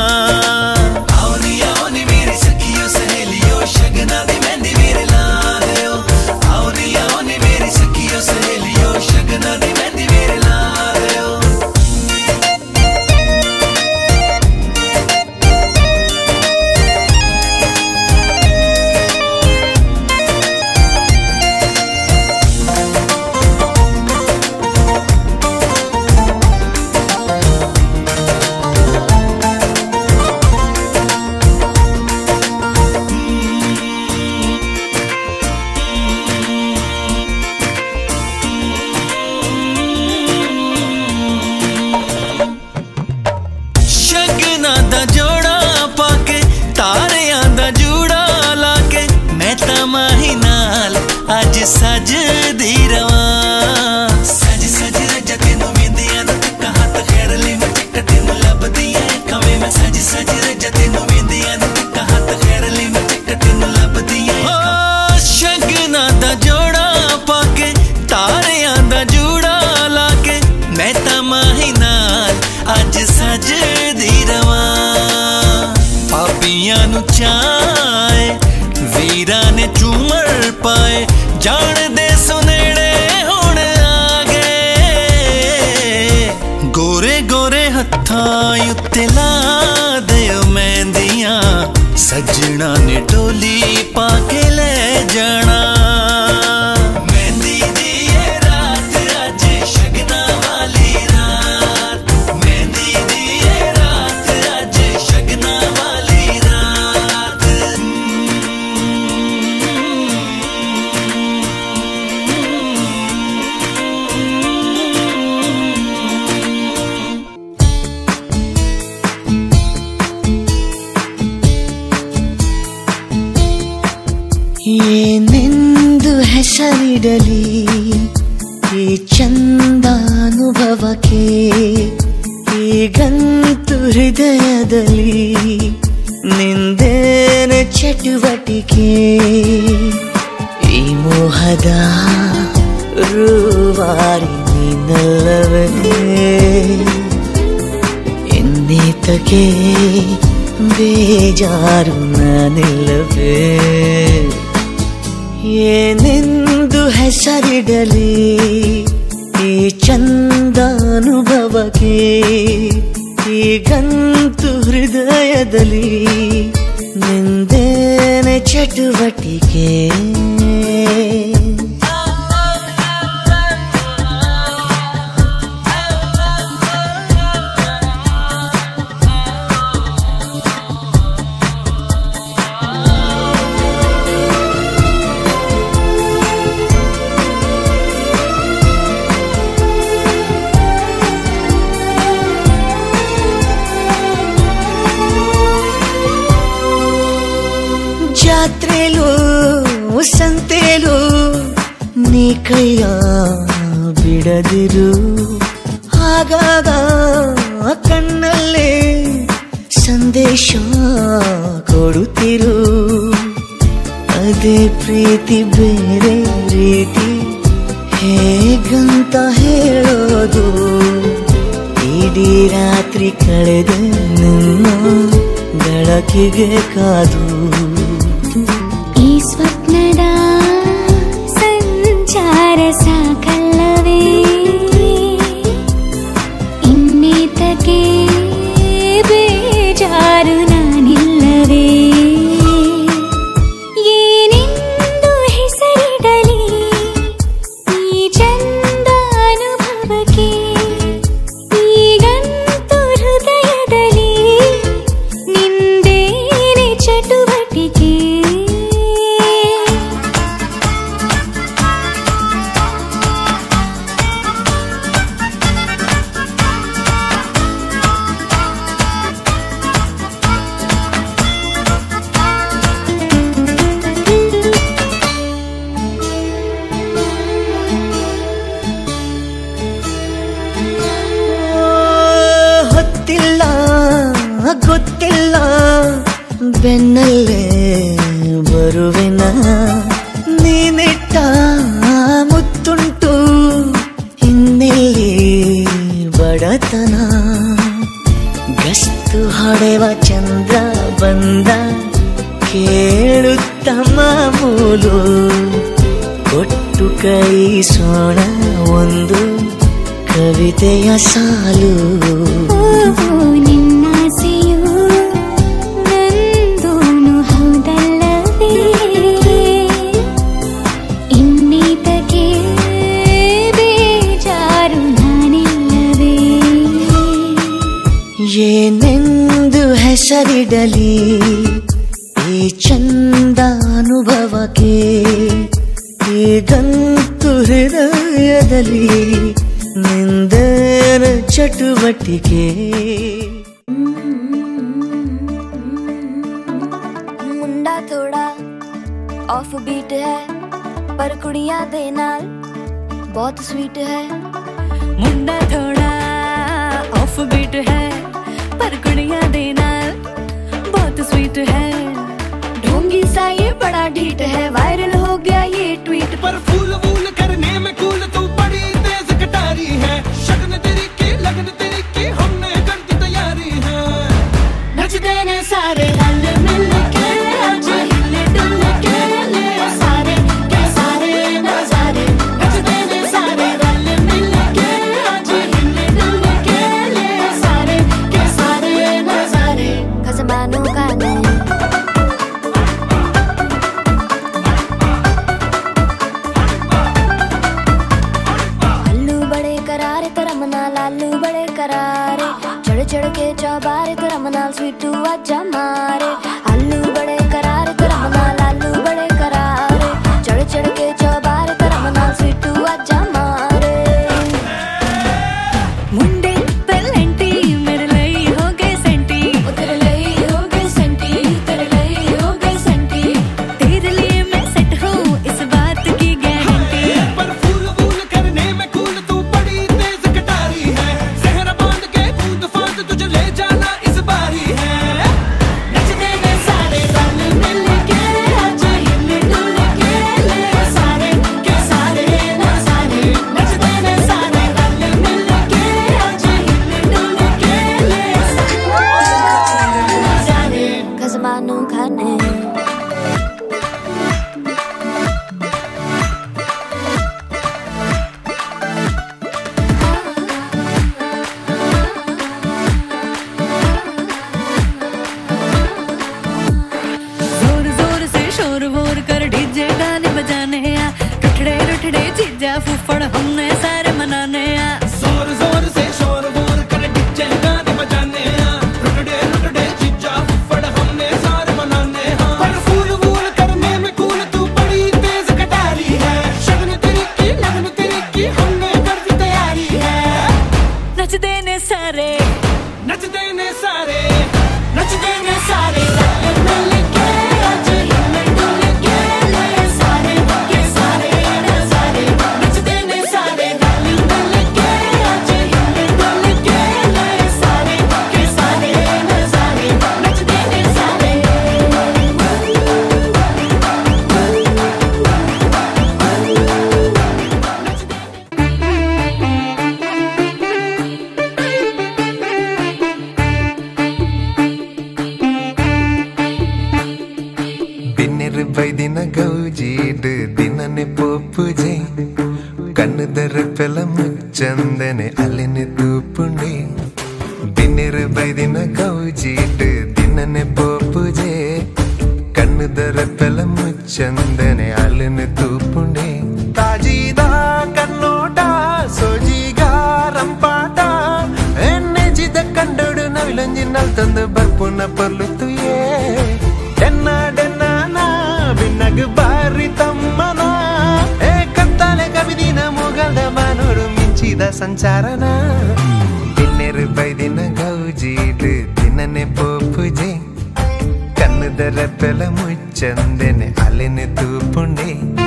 सज दी रवा सज सज रज तेनू वेंदियां दा टिक्का हाथ खैर ले मैं टिक्का तेनू लभदी ऐ खवे मैं सज सज रज तेनू वेंदियां दा टिक्का हाथ खैर ले मैं टिक्का तेनू लभदी ऐ. ओ शगना दा जोड़ा पाके तारियां दा जूड़ा लाके मैं तां माही नाल अज सज दी रवा. पापियां नू चाहे वीरां ने झूमर पाए जान दे सुनेड़े हुण आ गए. गोरे गोरे हत्थां उत्ते ला देओ मेहंदियां सजना ने डोली पाके ले जाना. मेहंदी दी ये रात अज शगना वाली रात मेहंदी दी ये रात अज शगना वाली रात. ಏನೆಂದು ಹೆಸರಿಡಲಿ ಈ ಚಂದಾನುಭವಕ್ಕೆ ಈಗಂತೂ ಹೃದಯದಲ್ಲಿ ನಿಂದೇನ ಚಟುವಟಿಕೆ. ಈ ಮೋಹದ ರೂವಾರಿ ನೀನಲ್ಲವೇ ಇನ್ನೀತಕ್ಕೆ ಬೇಜಾರು ನಾನಿಲ್ಲವೇ. ಏನೆಂದು ಹೆಸರಿಡಲಿ ಈ ಚಂದಾನುಭವಕ್ಕೆ ಈಗಂತೂ ಹೃದಯದಲ್ಲಿ ನಿಂದೇನೆ ಚಟುವಟಿಕೆ. ಜಾತ್ರೆಲೂ ಸಂತೆಲೂ ನೀ ಕೈಯ ಬಿಡದಿರು ಆಗಾಗ ಕಣ್ಣಲ್ಲೇ ಸಂದೇಶ ಕೊಡುತ್ತಿರು. ಅದೇ ಪ್ರೀತಿ ಬೇರೆ ರೀತಿ ಹೇಗಂತ ಹೇಳೋದು ಇಡೀ ರಾತ್ರಿ ಕಳೆದ ನಿನ್ನ ಬೆಳಕಿಗೆ ಕಾದು ಈ ಸ್ವಪ್ನದ ಸಂಚಾರ ಸಾಕಲ್ಲವೇ ಇನ್ನೇತಕ್ಕೆ ಬೇಜಾರು ನಾನಿಲ್ಲವೇ ಏನೆಂದು ಹೆಸರಿಡಲಿ ಈ ಚಂದ ಅನುಭವಕ್ಕೆ ಈಗಂತೂ ಹೃದಯದಲ್ಲಿ ನಿಂದೇನೆ ಚಟುವಟಿಕೆ ಹೊತ್ತಿಲ್ಲ ಗೊತ್ತಿಲ್ಲ ಬೆನ್ನಲ್ಲೇ ಬರುವೆನ ನೀನಿಟ್ಟ ಮುತ್ತುಂಟು ಇನ್ನೆಲ್ಲಿ ಬಡತನ ಗಸ್ತು ಹೊಡೆವ ಚಂದ್ರ ಬಂದ ಕೇಳುತ್ತ ಮಾಮೂಲು ಕೊಟ್ಟು ಕೈ ಸೋಣ ಒಂದು ಕವಿತೆಯ ಸಾಲು ನಿನ್ನಾಸೆಯು ನಂದೂನು ಹೌದಲ್ಲವೇ ಇನ್ನೀತಕ್ಕೆ ಬೇಜಾರು ನಾನಿಲ್ಲವೇ ಏನೆಂದು ಹೆಸರಿಡಲಿ ಈ ಚಂದ ಅನುಭವಕ್ಕೆ ಈಗಂತೂ ಹೃದಯದಲ್ಲಿ ನಿಂದನ ಚಟುವಟಿಕೆ मुंडा थोड़ा ऑफ बीट है पर कुड़ियां दे नाल बहुत स्वीट है मुंडा थोड़ा ऑफ बीट है पर कुड़ियां दे नाल बहुत स्वीट है ढोंगी सा ये बड़ा ढीठ है वायरल हो गया ये ट्वीट पर फूल वूल करने में कूल तू बड़ी तेज कटारी है शगन तेरी की लगन तेरी की हमने कर दी तैयारी है नच देने सारे रल मिल के आज हिले डुल के ले सारे के सारे नजारे नच देने सारे रल मिल के आज हिले डुल के ले सारे के सारे नजारे खसबानों का नहीं लालू बड़े करारे चढ़ चढ़ के चौबारे तो रमनाल स्वीटू आजा मारे आलू बड़े करारे तो रमनाल लालू बड़े करारे चढ़ चढ़ के चौबारे तो रमनाल स्वीटू आजा मारे मुंडे पेलेंटी मेरे लिए हो गए सेंटी तेरे लिए हो गए सेंटी तेरे लिए हो गए सेंटी तेरे लिए मैं सेट हूँ इस बात की गारंटी पर फूल वूल करने में कूल तू बड़ी तेज कटारी है जहरा बांध के कूद फांद तुझे ले जाना इस बारी है नच देने सारे रल मिल के आज हिले डुल के ले सारे के सारे नजारे नच देने सारे रल मिल के आज हिले डुल के ले नजारे खजमानू खाने जोर जोर से शोर वोर कर डीजे गाने बजाने आ टुटड़े टुटड़े जीजा फुफड़ हमने सारे मनाने आ जोर जोर से शोर वोर कर डीजे गाने बजाने हैं रुटड़े रुटड़े चिज्जा फुफड़ हमने सारे मनाने हैं पर फूल वूल करने में कूल तू बड़ी तेज कटारी है शगन तेरी की लगन तेरी की हमने कर दी तैयारी है नच देने सारे नच देने सारे नच देने सारे रल मिल के आज हिले डुल के ले सारे ಗೌಜಿಡ್ ದಿನನೆ ಪೋಪುಜೆ ಕಣ್ಣದರ ಪೆಲ ಮುಚ್ಚಂದನೆ ಅಲ್ಲಿನ ತೂಪುಂಡೆ ದಿನರು ಬೈದಿನ ಗೌಜಿಡ್ ದಿನನೆ ಪೋಪುಜೆ ಕಣ್ಣದರ ಪೆಲ ಮುಚ್ಚಂದನೆ ಅಲ್ಲಿನ ತೂಪುಂಡೆ ತಾಜಿದ ಕನ್ನೋಟ ಸೋಜಿಗ ರಂಪಾಟ ಎಣ್ಣೆಜಿದ ಕಂಡೋಡು ನವಿಲಂಜಿನಲ್ ತಂದು ಬರ್ಪುನ ಪರ್ಲುತ್ತುಯೇ ಡೆನ್ನ ಡೆನ್ನ ಬಿನ್ನಗ ಬಾರಿ ತಮ್ಮನ ಏ ಕತ್ತಲೆ ಕವಿದಿನ ಮುಗಲ್ದ ಮಾನೋಡು ಮಿಂಚಿದ ಸಂಚಾರನ ದಿನ್ನೆರು ಬೈದಿನ ಗೌಜಿಡ್ ದಿನನೆ ಪೋಪುಜೆ ಕನ್ನದರ ಪೆಲ ಮುಚ್ಚಂದೆನೆ ಅಲ್ಲಿನ ತೂಪುಂಡೆ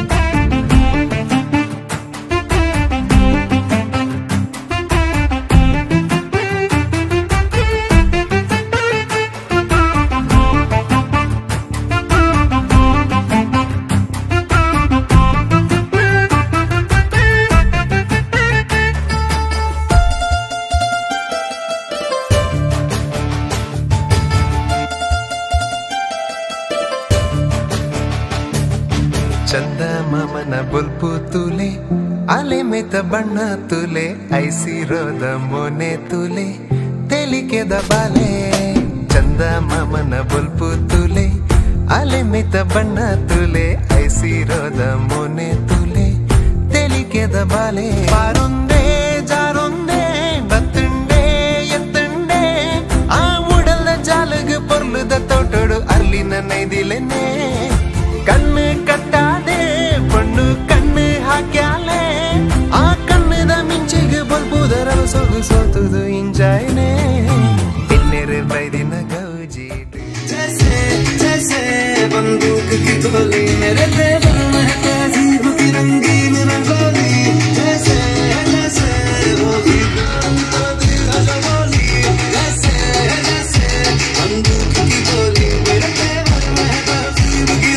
ಚಂದ ಮಾಮನ ಬುಲ್ಪು ತುಲೆ ಅಲೆ ಮೆತ ಬಣ್ಣ ತುಲೆ ಐಸಿರೋದ ಮೊನೆ ತುಲೆ ತೆಲಿಕೆದ ಬಾಲೆ ಚಂದ ಮಾಮನ ಬುಲ್ಪು ತುಲೆ ಅಲೆ ಮೆತ ಬಣ್ಣ ತುಲೆ ಐಸಿರೋದ ಮೊನೆ ತುಲೆ ತೆಲಿಕೆದ ಬಾಲೆ ಪಾರೊಂದೆ ಜಾರೊಂದೆ ಬತ್ತುಂಡೆ ಎತ್ತುಂಡೆ ಆ ಉಡಲ ಜಾಲಗ ಪೊರ್ಲುದ ತೋಟೋಡು ಅರ್ಲಿನ ನೈದಿಲೆನೆ ಕಣ್ಣು ಕಟ್ಟಾದೆ ಬಣ್ಣು ಕಣ್ಣು ಹಾಕ್ಯಾಲೆ ಆ ಕಣ್ಣದ ಮಿಂಚಿಗೆ ಬಲ್ಬುದರ ಸೊಗು ಸೋತುದು ಇಂಜಾಯ್ನೆ ಇನ್ನೆರೆ ಬೈದಿನ ಗೌಜಿ ಜೈಸೆ ಜೈಸೆ ಬಂದೂಕ್ ಕಿ ಗೋಲಿ ಮೇರೆ ದೇವರ ಮಹತಾಜೀಬ್ ಕಿ ರಂಗೀನ್ ರಂಗೋಲಿ ಜೈಸೆ ಜೈಸೆ वो भी रंगोली जैसे जैसे बंदूक की गोली मेरे देवर महताजीब की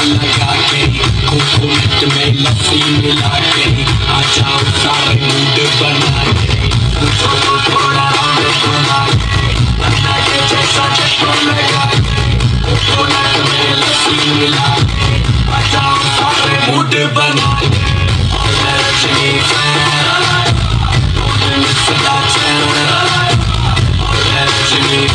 लगा के कोकोनट में लस्सी मिला के आ जाओ सारे मूड बना के थोड़ा रंग बना के अन्ना के जैसा चश्मा लगा के कोकोनट में लस्सी मिला के आ जाओ सारे मूड बना के और मैं रजनी फैन सदा चैन और मैं रजनी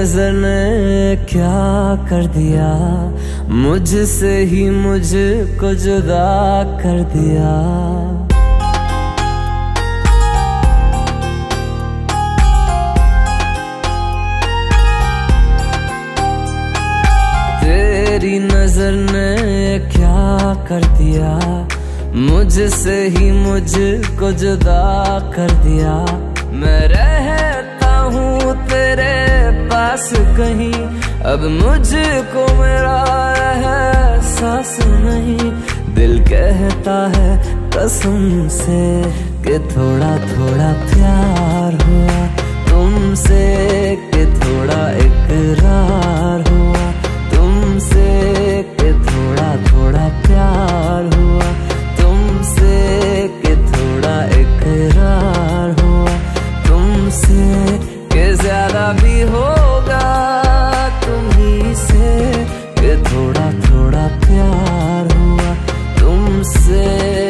नजर ने क्या कर दिया, मुझसे ही मुझको जुदा कर दिया। तेरी नजर ने क्या कर दिया, मुझसे ही मुझको जुदा कर दिया। मैं रहता हूँ तेरे पास कहीं, अब मुझको मेरा एहसास नहीं। दिल कहता है कसम से कि थोड़ा थोड़ा प्यार हुआ तुमसे, कि थोड़ा इकरार हुआ तुमसे, कि थोड़ा थोड़ा प्यार हुआ तुमसे, कि थोड़ा इकरार हुआ तुमसे, कि ज्यादा भी होगा तुम्ही से, कि थोड़ा थोड़ा प्यार हुआ तुमसे।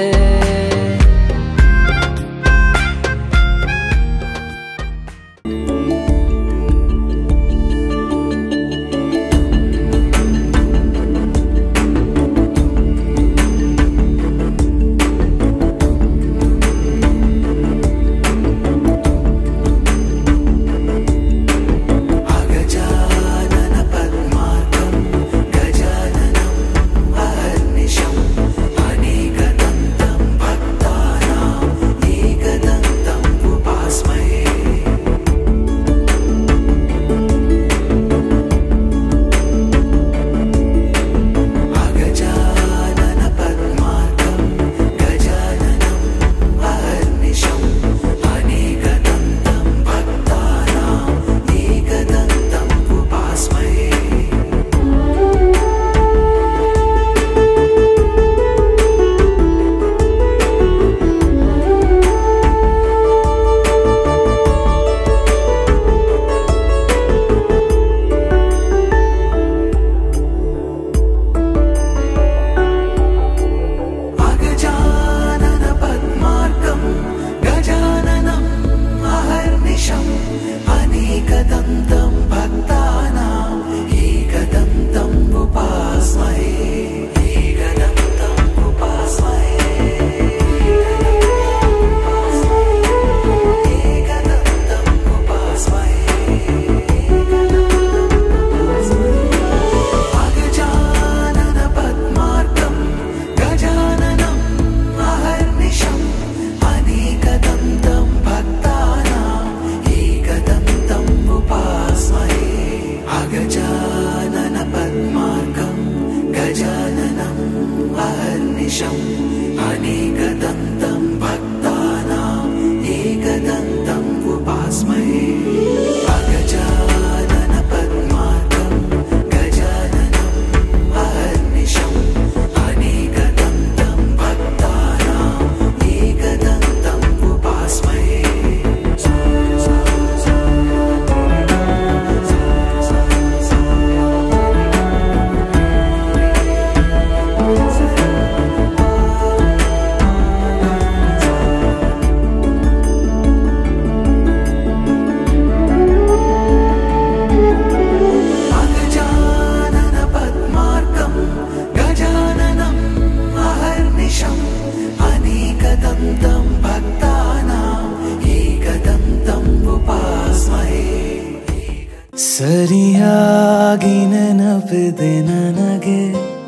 ಸರಿಯಾಗಿ ನೆನಪಿದೆ ನನಗೆ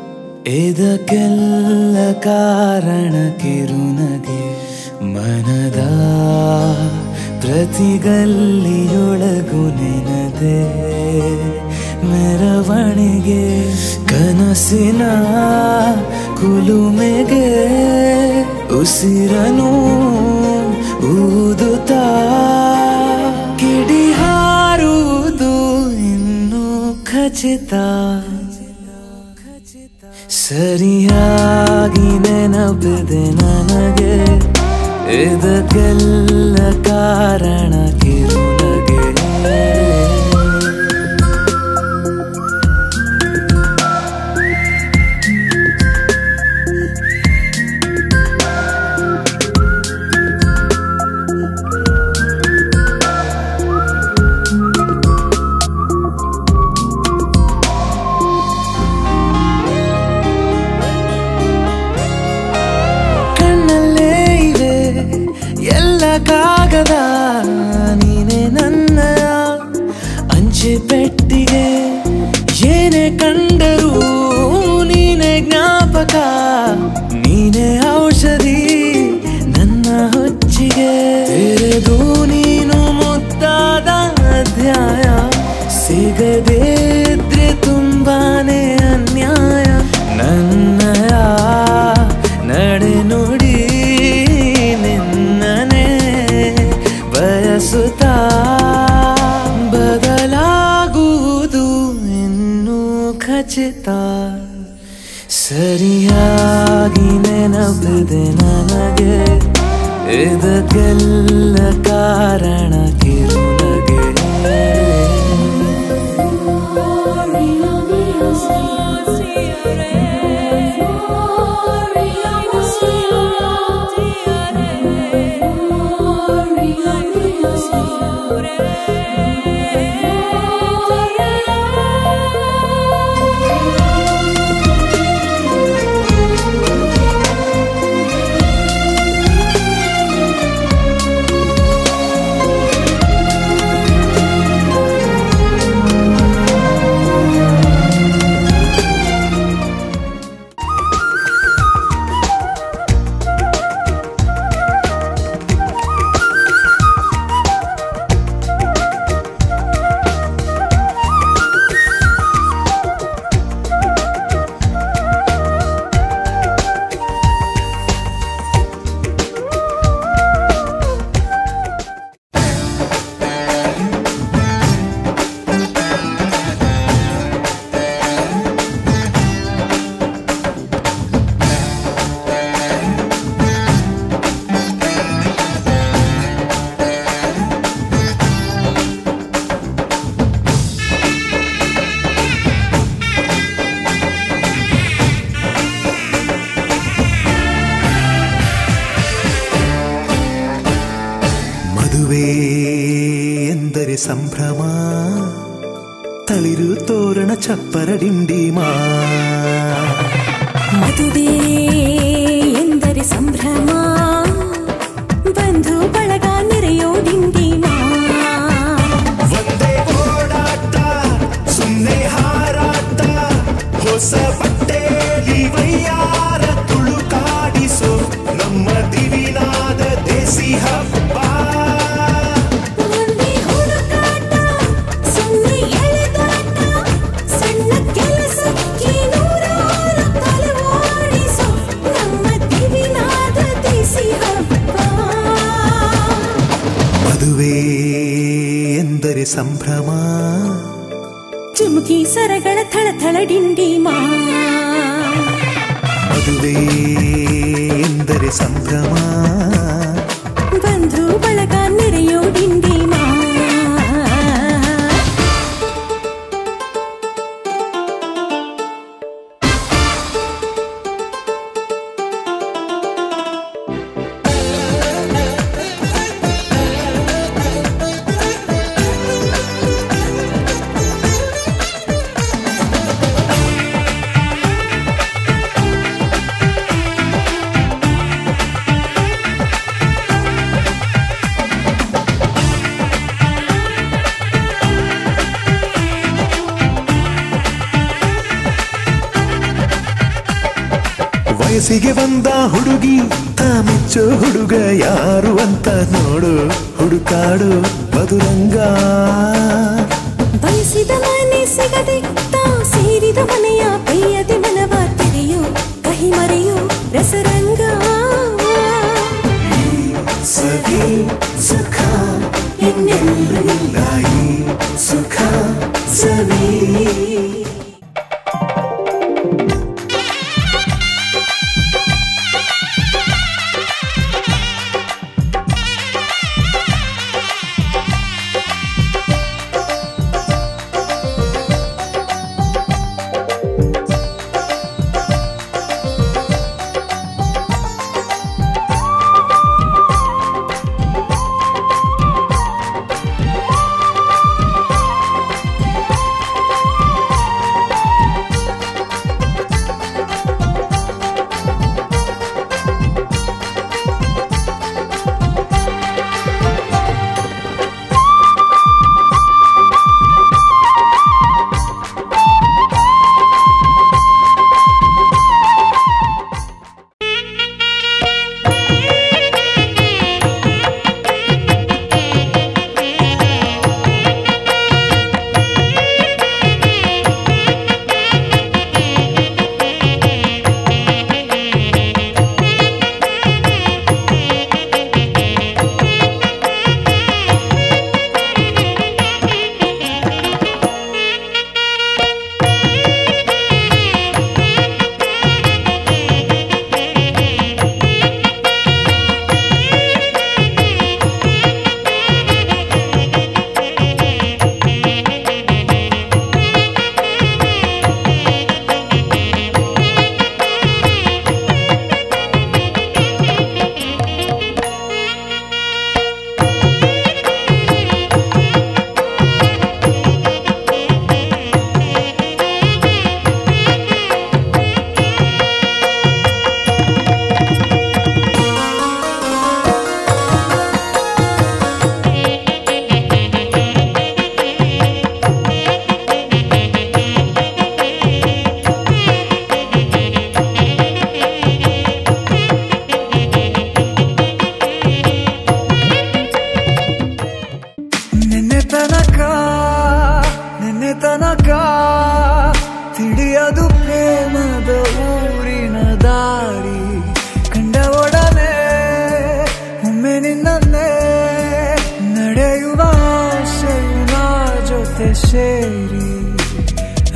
ಇದಕ್ಕೆಲ್ಲ ಕಾರಣ ಕಿರುನಗೆ ಮನದ ಪ್ರತಿಗಲ್ಲಿಯೊಳಗು ನೆನದೆ ಮೆರವಣಿಗೆ ಕನಸಿನ ಕುಲುಮೆಗೆ ಉಸಿರನು ಊದುತ್ತಾ ಕಿಡಿ ಹಾರುವುದು ಇನ್ನು ಖಚಿತ ಸರಿಯಾಗಿ ನೆನಪಿದೆ ನನಗೆ ಇದಕ್ಕೆಲ್ಲ ಕಾರಣ ಕಿರುನಗೆ ಕಾಗದ ನೀನೆ ನನ್ನಯ ಅಂಚೆ ಪೆಟ್ಟಿಗೆ ಏನೇ ಕಂಡರೂ ನೀನೆ ಜ್ಞಾಪಕ ನೀನೆ ಔಷಧಿ ನನ್ನ ಹೊಚ್ಚಿಗೆ ತೆರೆದು ನೀನು ಮುದ್ದಾದ ಅಧ್ಯಾಯ ಸಿಗದೇ ಇದ್ರೆ ತುಂಬಾನೇ ಅನ್ಯಾಯ ನನ್ನಯ ನಡೆ ನುಡಿ ನಿನ್ನನೆ ಬಯಸುತ್ತಾ ಬದಲಾಗುವುದು ಇನ್ನೂ ಖಚಿತ ಸರಿಯಾಗಿ ನೆನಪಿದೆ ನನಗೆ ಇದಕ್ಕೆಲ್ಲ ಕಾರಣ ಕಿರುನಗೆ ಸಂಭ್ರಮ ತಳಿರು ತೋರಣ ಚಪ್ಪರ ಡಿಂಡಿಮಾ ಮದುವೆ ಎಂದರೆ ಸಂಭ್ರಮ ಬಂಧು ಬಳಗ ನೆರೆಯೋ ಡಿಂಡಿಮಾ ಒಂದೇ ಓಡಾಟ ಸುಮ್ಮನೆ ಹಾರಾಟ ಹೊಸ ಬಟ್ಟೆಲಿ ವೈಯಾರ ತುಳುಕಾಡಿಸೋ ನಮ್ಮ ದಿವಿನಾದ ದೇಸಿ ಹಬ್ಬ ಸಂಭ್ರಮ ಚುಮುಕಿ ಸರಗಳ ಥಳಥಳ ಡಿಂಡಿಮಾ ಮದುವೆ ಎಂದರೆ ಸಂಭ್ರಮ ಬಂಧು ಬಳಗ ನೆರೆಯೋ ಡಿಂಡಿಮಾ ವಯಸ್ಸಿಗೆ ಬಂದ ಹುಡುಗಿ ತಾಮೆಚ್ಚೋ ಹುಡುಗ ಯಾರು ಅಂತ ನೋಡು ಹುಡುಕಾಡು ಮಧುರಂಗ ಬಯಸಿದ ಮನೆ ಸಿಗದೆ ತಾ ಸೇರಿದ ಮನೆಯ ಪೈಯದೆ ಮನವ ತೆರೆಯೋ ಕಹಿ ಮರೆಯೋ ರಸರಂಗ ಸವಿ ಸುಖ ಇನ್ನೆಲ್ಲೂ ಇಲ್ಲ ಈ ಸುಖ ಸವಿ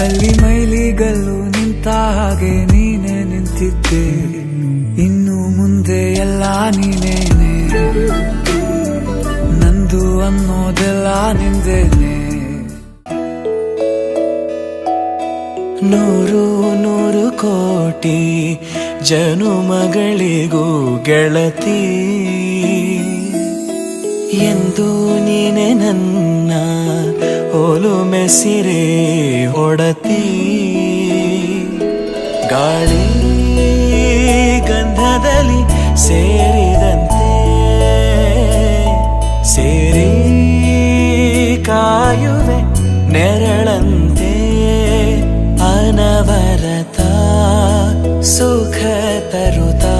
ಅಲ್ಲಿ ಮೈಲಿಗಲ್ಲು ನಿಂತ ಹಾಗೆ ನೀನೆ ನಿಂತಿದ್ದೆ, ಇನ್ನು ಮುಂದೆ ಎಲ್ಲ ನೀನೇನೆ, ನಂದು ಅನ್ನೋದೆಲ್ಲ ನಿಂದೇನೆ. ನೂರು ನೂರು ಕೋಟಿ ಜನುಮಗಳಿಗೂ ಗೆಳತಿ, ಎಂದು ನೀನೆ ನನ್ನ ಒಲುಮೆ ಸಿರೆ ಒಡತಿ. ಗಾಳಿ ಗಂಧದಲ್ಲಿ ಸೇರಿದಂತೆ ಸೇರಿ ಕಾಯುವೆ ನೆರಳಂತೆ, ಅನವರತ ಸುಖ ತರುತ್ತಾ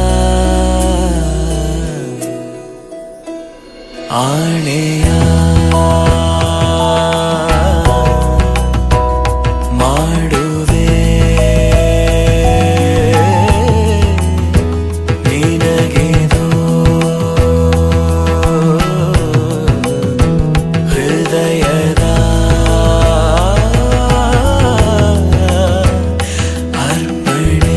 ಆಣೆಯ ಮಾಡುವೆ ನಿನಗೆದೋ ಹೃದಯದ ಅರ್ಪಣೆ.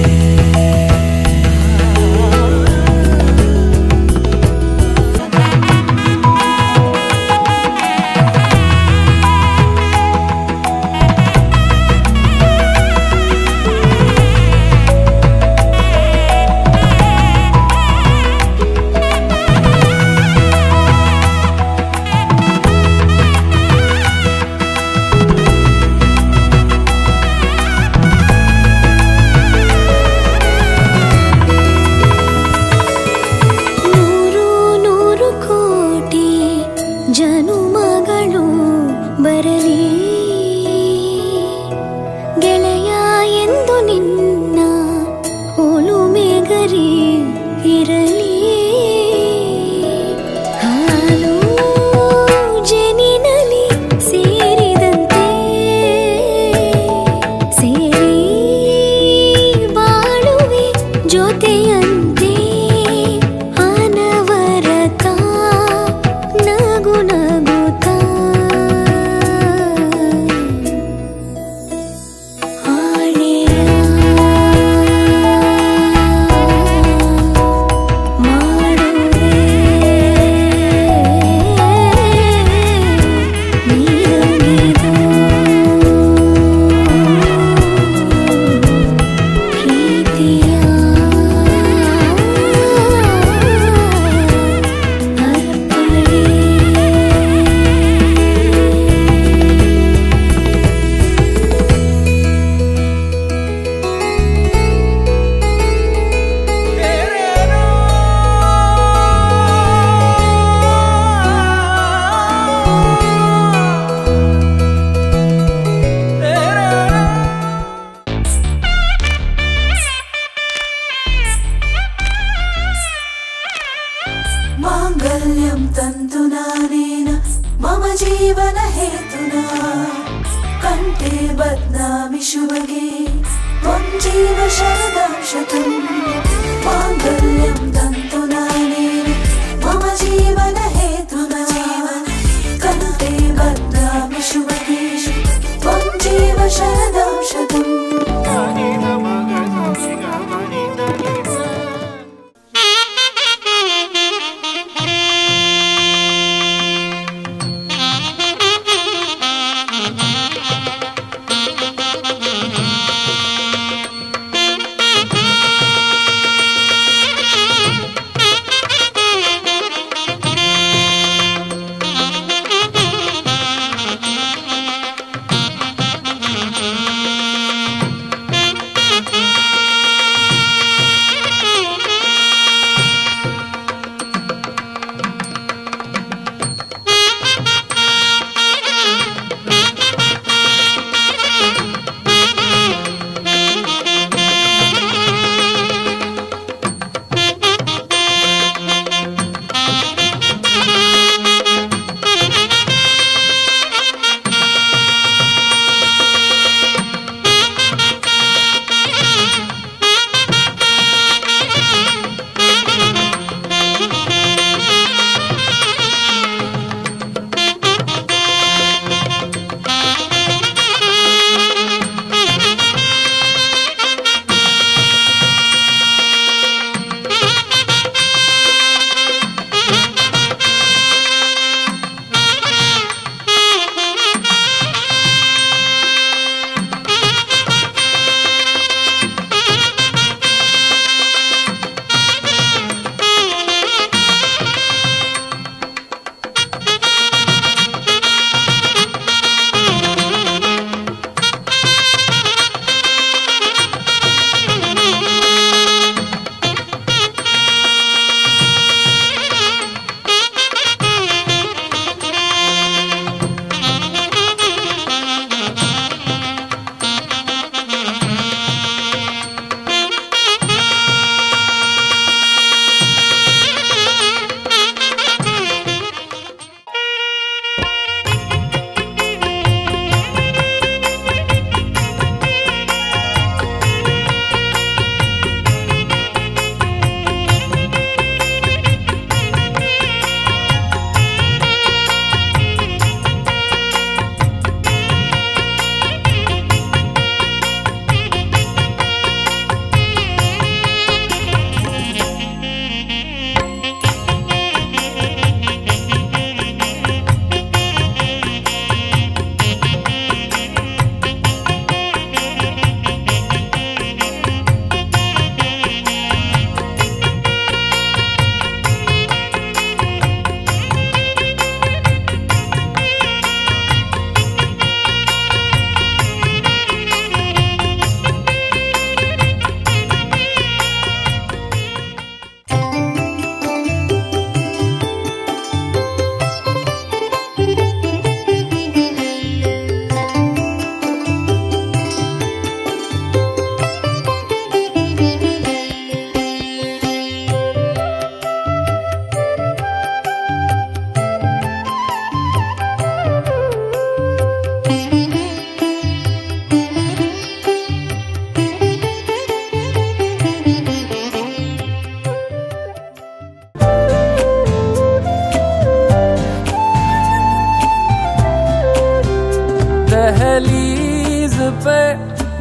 ನೂರು ನೂರು ಕೋಟಿ ಜನುಮಗಳು ಬರಲಿ, ಗೆಳೆಯ ಎಂದು ನಿನ್ನ ಒಲುಮೆಗರಿ ಇರಲಿ. ಹಾಲು ಜನಿನಲಿ ಸೇರಿದಂತೆ ಸೇರಿ ಬಾಳುವೆ ಜೊತೆಯಂತೆ, ಅನವರತ ನಗು ನಗುತ್ತಾ ಆಣೆಯ ಮಾಡುವೆ ನೀರಗಿದು ಪ್ರೀತಿಯ ಅರ್ಪಣೆ. माङ्गल्यं तन्तुनानेन मम जीवन हेतुना, कण्ठे बध्नामि शुभगे त्वं जीव शरदां शतम्. माङ्गल्यं तन्तुनानेन मम जीवन हेतुना, कण्ठे बध्नामि शुभगे त्वं जीव शरदां शतम्.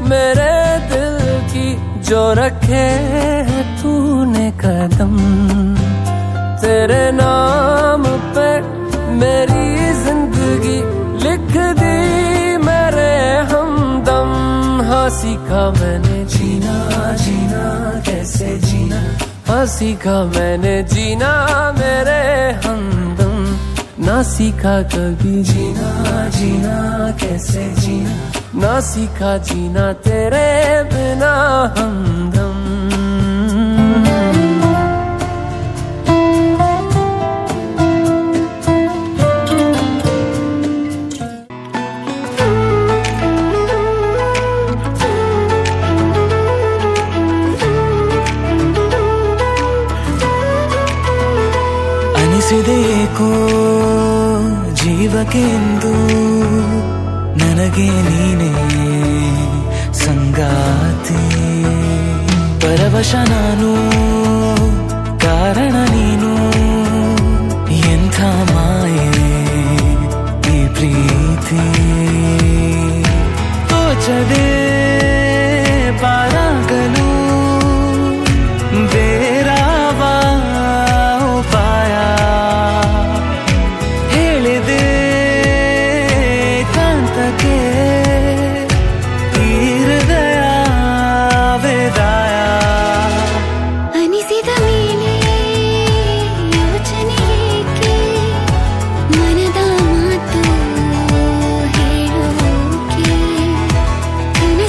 मेरे दिल की जो रखे है तूने कदम, तेरे नाम पे मेरी जिंदगी लिख दी मेरे हमदम। हाँ सीखा मैंने जीना जीना कैसे जीना, हाँ सीखा मैंने जीना मेरे हमदम। ना सीखा कभी जीना जीना कैसे जीना, ना सीखा जीना तेरे बिना हमदम। ಅನಿಸಿದೆಯೇಕೋ ಜೀವಕ್ಕೆಂದು ನನಗೆ ನೀನೇ ಸಂಗಾತಿ, ಪರವಶ ನಾನು ಕಾರಣ ನೀನು, ಎಂಥ ಮಾಯೆ ಈ ಪ್ರೀತಿ, ತೋಚದೆ ಪಾರಾಗಲು ಬೇರಾವ ಉಪಾಯ, ಹೇಳಿದೆ ಕಾಂತಕ್ಕೆ ಈ ಹೃದಯ ವೇದಾಯ. ಅನಿಸಿದ ಮೇಲೆ ಯೋಚನೆ ಏಕೆ, ಮನದ ಮಾತು ಹೇಳೋಕೆ, ಕನಸಿನಲ್ಲಿ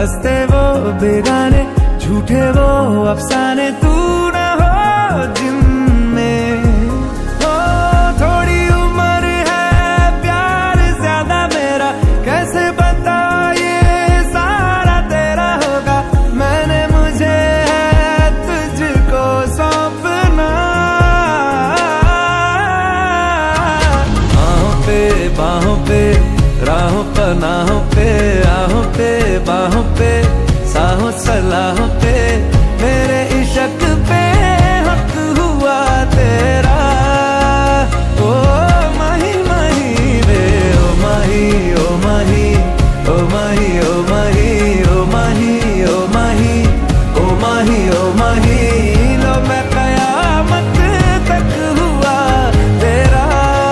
हंसते वो बेगाने झूठे वो अफसाने तू न हो जिनमें हो थोड़ी उम्र है प्यार ज्यादा मेरा कैसे बता ये सारा तेरा होगा मैंने मुझे है तुझको सौंपना बाहों पे बाहों पे राहों पनाहों पे आहों पे बाहों पे साहों सलाहों पे मेरे इश्क पे हक हुआ तेरा ओ माही माही वे ओ माही ओ माही ओ माही ओ माही ओ माही ओ माही ओ माही ओ माही लो मैं कयामत तक हुआ तेरा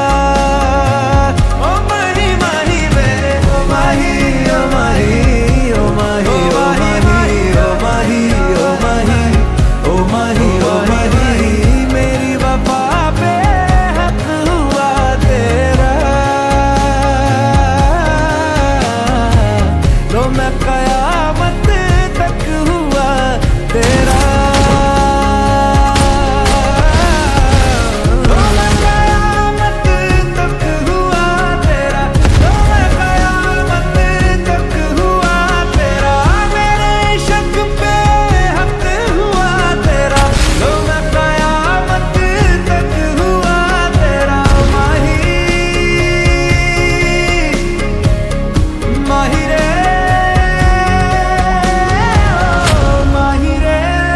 ओ माही माही वे ओ माही ओ माही ओ माही ओ माही ओ माही ओ माही ओ माही ओ माही मेरी वफा पे हक हुआ तेरा लो मैं कयामत तक हुआ तेरा लो मैं कयामत तक हुआ तेरा लो मैं कयामत तक हुआ तेरा मेरे इश्क पे हक हुआ तेरा लो मैं कयामत तक हुआ तेरा माही माही रे ओ माही रे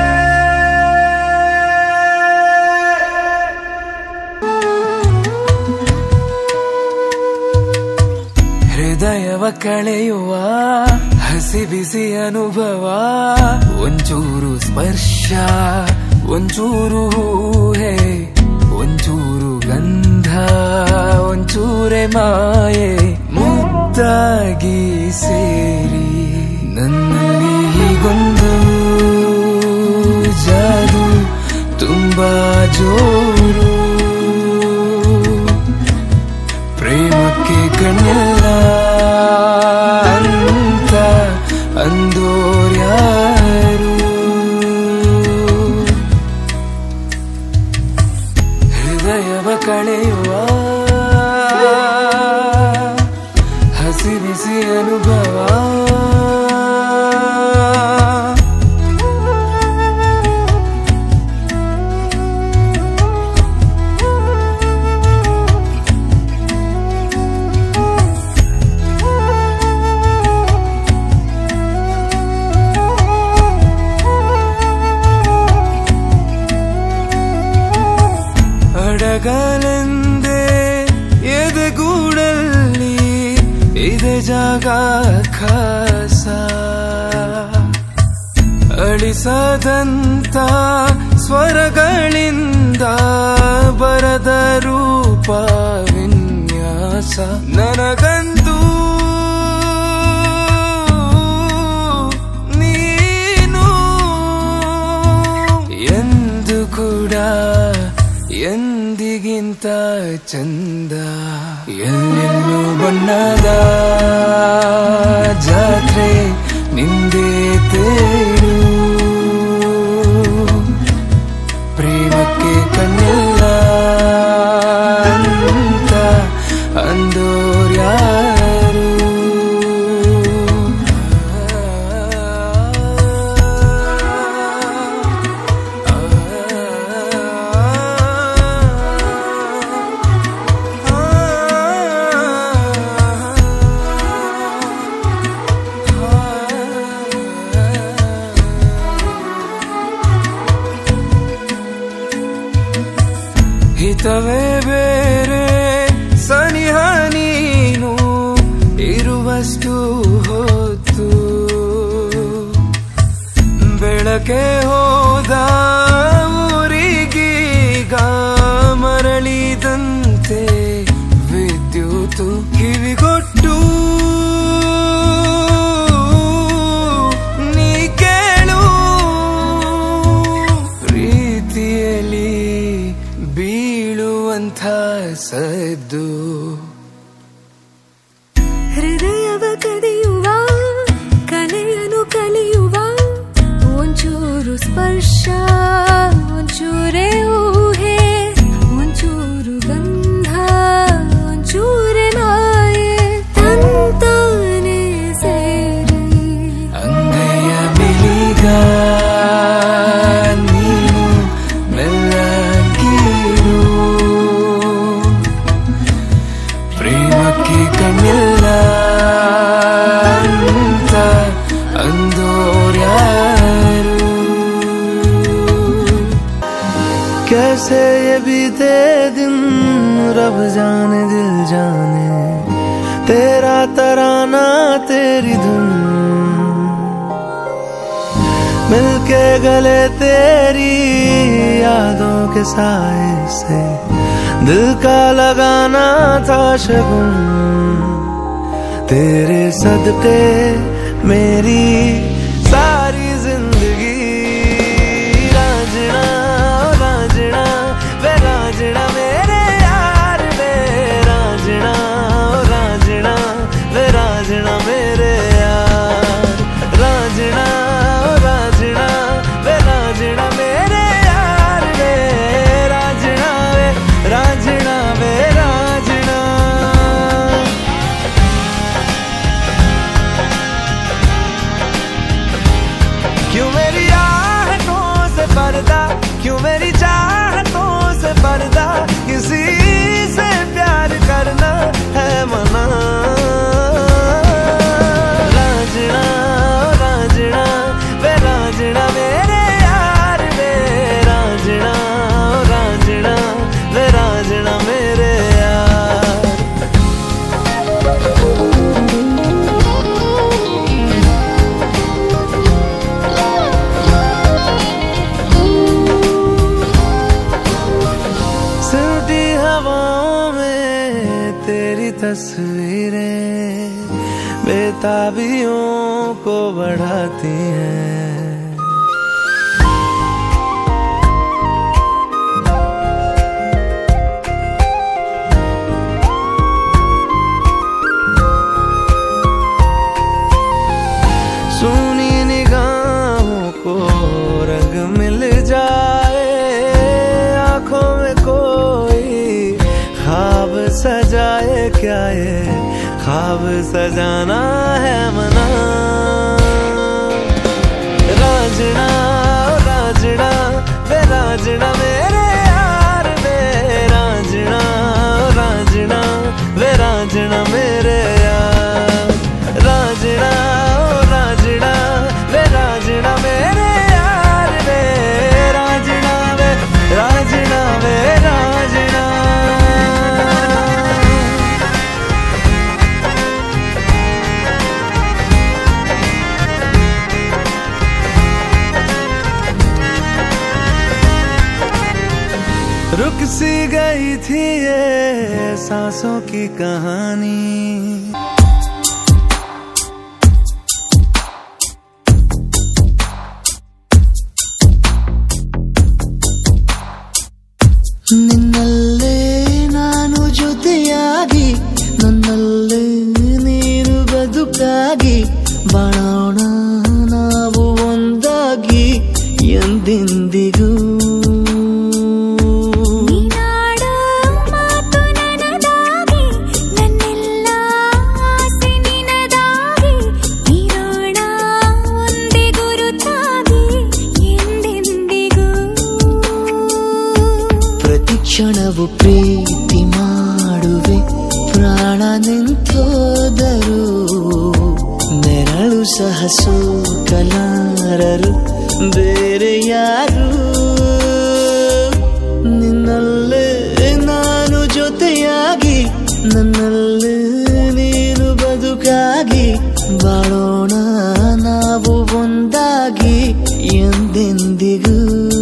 ಹೃದಯವ ಕಳೆಯುವ ಹಸಿ ಬಿಸಿ ಅನುಭವ ಒಂಚೂರು ಸ್ಪರ್ಶ ಒಂಚೂರು ಹೂಹೆ ಒಂಚೂರು ಗಂಧ ಒಂಚೂರೆ ಮಾಯೆ ಮುದ್ದಾಗಿ ಸೇರಿ ನನ್ನಲ್ಲಿ ಹೀಗೊಂದು ಜಾದು ತುಂಬಾ ಜೋರು ಪ್ರೇಮಕ್ಕೆ ಕಣ್ಣಿಲ್ಲ ಅಂತ ಅಂದೋರ್ಯಾರು ಹೃದಯವ ಕಳೆಯುವ ಹಸಿ ಬಿಸಿ ಅನುಭವ ಅಡಗಲೆಂದೇ ಎದೆಗೂಡಲ್ಲಿ ಇದೆ ಜಾಗ ಖಾಸ ಅಳಿಸದಂತ ಸ್ವರಗಳಿಂದ ಬರದ ರೂಪ ವಿನ್ಯಾಸ ನನಗಂತೂ ನೀನು ಎಂದು ಕೂಡ ಎಂದಿಗಿಂತ ಚಂದ ಎಲ್ಲೆಲ್ಲೂ ಬಣ್ಣದ ಜಾತ್ರೆ ನಿಂದೇ ತೇರು ಪ್ರೇಮಕ್ಕೆ ಕಣ್ಣಿಲ್ಲ ಅಂತ ಅಂದೋರ್ಯಾರು ಹಿತವೇ ಬೇರೆ ಸನಿಹ ನೀನು ಇರುವಷ್ಟು ಹೊತ್ತು ಬೆಳಕೆ ಹೋದ ಊರಿಗೀಗ ಮರಳಿದಂತೆ ವಿದ್ಯುತ್ ಕಿವಿಗೊಟ್ಟು ನೀ ಕೇಳು ಪ್ರೀತಿಯಲ್ಲಿ ಬೀಳುವಂಥ ಸದ್ದು ಹೃದಯವ ಕದಿಯುವ ಕಲೆಯನು अंदोर यारो। कैसे ये बीते दिन रब जाने दिल जाने, तेरा तराना तेरी धुन मिलके गले तेरी यादों के साए से दिल का लगाना था शगुन। तेरे सदके मेरी सारी जिंदगी रांझना रांझना वे रांझना मेरे यार वे रांझना रांझना वे रांझना मेरे यार रांझना रांझना वे रांझना मेरे यार वे रांझना वे रांझना वे रांझना। क्यों मेरी आहटों से पर्दा, क्यों मेरी चाहतों से पर्दा, किसी से प्यार करना है मना। रांझना रांझना वे रांझना मेरे यार वे रांझना रांझना वे रांझना मेरे यार। सिमटी हवाओं में तेरी तस्वीरें बेताबियों को बढ़ाती हैं। सुनी निगाहों को रंग मिल जाए, आंखों में कोई ख्वाब सजाए, क्या ये ख्वाब सजाना है मना। रांझना रांझना वे रांझना मेरे यार वे रांझना रांझना वे रांझना मेरे यार रांझना रांझना वे रांझना मेरे यार वे रांझना वे रांझना वे रांझना। रुक सी गई थी ये सांसों की कहानी, ನಿನ್ನಲ್ಲೇ ನಾನು ಜೊತೆಯಾಗಿ ನನ್ನಲ್ಲೇ ನೀನು ಬದುಕಾಗಿ ಬಾಳೋಣ ನಾವು ಒಂದಾಗಿ ಎಂದೆಂದಿಗೂ. ಕ್ಷಣವು ಪ್ರೀತಿ ಮಾಡುವೆ ಪ್ರಾಣ ನಿಂತೋದರು, ನೆರಳು ಸಹ ಸೋಕಲಾರರು ಬೇರೆ ಯಾರು. ನಿನ್ನಲ್ಲೇ ನಾನು ಜೊತೆಯಾಗಿ ನನ್ನಲ್ಲೇ ನೀನು ಬದುಕಾಗಿ ಬಾಳೋಣ ನಾವು ಒಂದಾಗಿ ಎಂದೆಂದಿಗೂ.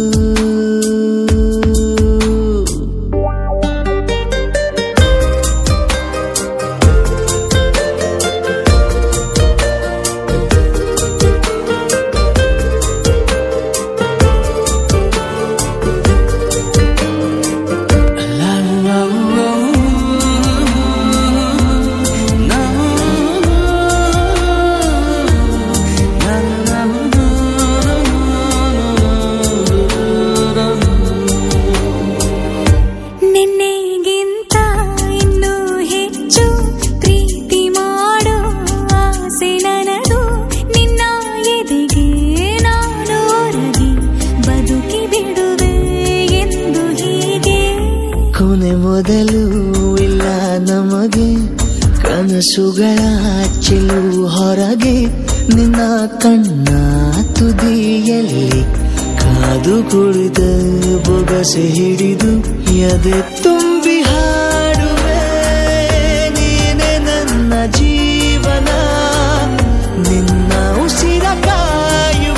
ಮೊದಲು ಇಲ್ಲ ನಮಗೆ ಕನಸುಗಳ ಚೆಲು ಹೊರಗೆ ನಿನ್ನ ಕಣ್ಣ ತುದಿಯಲ್ಲಿ ಕಾದು ಕುಳಿತ ಬೊಗಸೆ ಹಿಡಿದು ಎದೆ ತುಂಬಿ ಹಾಡುವೆ ನೀನೆ ನನ್ನ ಜೀವನ ನಿನ್ನ ಉಸಿರ ಕಾಯುವ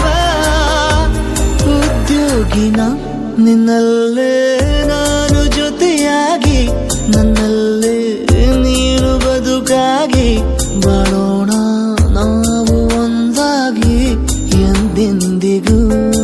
ಉದ್ಯೋಗಿನ ನಿನ್ನಲ್ಲೇ ನಾನು ಜೊತೆಯಾಗಿ ನನ್ನಲ್ಲೇ ನೀನು ಬದುಕಾಗಿ ಬಾಳೋಣ ನಾವು ಒಂದಾಗಿ ಎಂದೆಂದಿಗೂ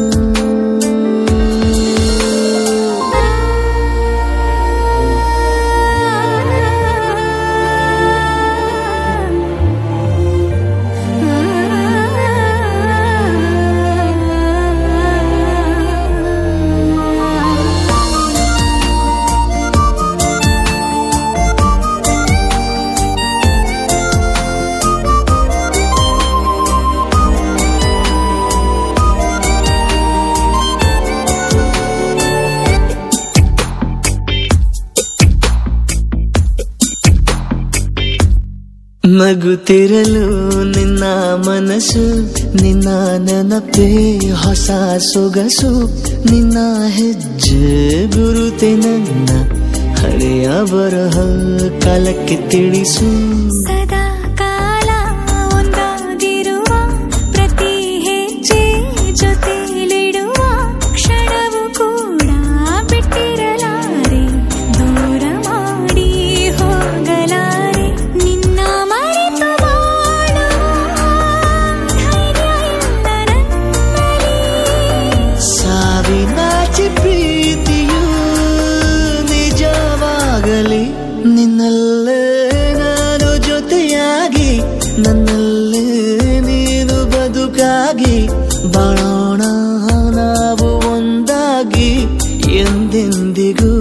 ನಗುತ್ತಿರಲು ನಿನ್ನ ಮನಸ್ಸು ನಿನ್ನ ನೆನಪೇ ಹೊಸ ಸೊಗಸು ನಿನ್ನ ಹೆಜ್ಜೆ ಗುರುತೆ ನನ್ನ ಹಳೆಯ ಬರಹ ಕಾಲಕ್ಕೆ ತಿಳಿಸು ಸದಾ ಕಾಲ ಒಂದಾಗಿರುವ ಪ್ರತಿ ಹೆಜ್ಜೆ ಜೊತೆಲಿಡುವ ಕ್ಷಣವು ಕೂಡ ಬಿಟ್ಟಿರಲಾರೆ ದೂರ ಮಾಡಿ ಹೋಗಲಾರೆ ನಿನ್ನ ಮರೆತು ಬಾಳುವ ಧೈರ್ಯ ಇಲ್ಲ ನನ್ನಲ್ಲಿ ಸಾವಿನಾಚಿ ಪ್ರೀತಿಯು ನಿಜವಾಗಲಿ ನಿನ್ನಲ್ಲೇ ನಾನು ಜೊತೆಯಾಗಿ ನನ್ನಲ್ಲೇ ನೀನು ಬದುಕಾಗಿ ಬಾಳೋಣ ನಾವು ಒಂದಾಗಿ ಎಂದೆಂದಿಗೂ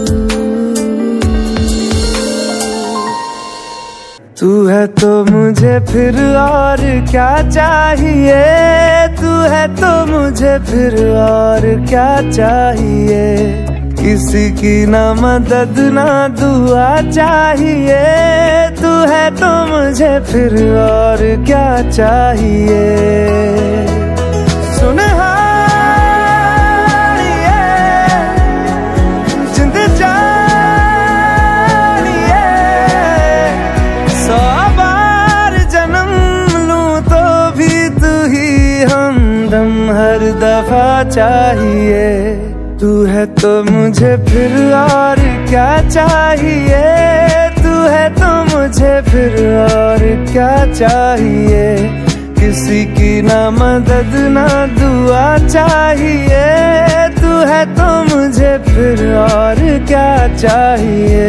तू है तो मुझे फिर और क्या चाहिए तू है तो मुझे फिर और क्या चाहिए किसी की ना मदद ना दुआ चाहिए तू है तो मुझे फिर और क्या चाहिए सुन हर दफा चाहिए तू है तो मुझे फिर और क्या चाहिए तू है तो मुझे फिर और क्या चाहिए किसी की ना मदद ना दुआ चाहिए तू है तो मुझे फिर और क्या चाहिए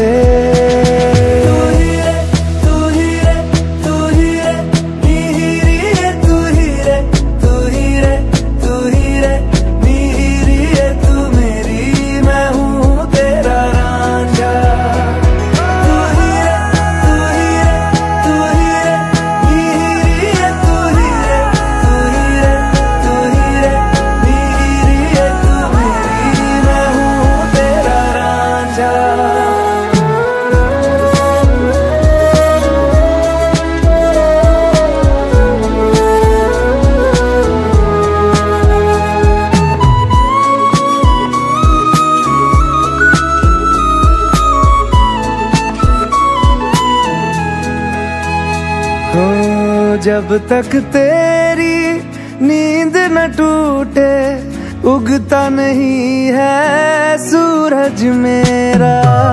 जब तक तेरी नींद न टूटे उगता नहीं है सूरज मेरा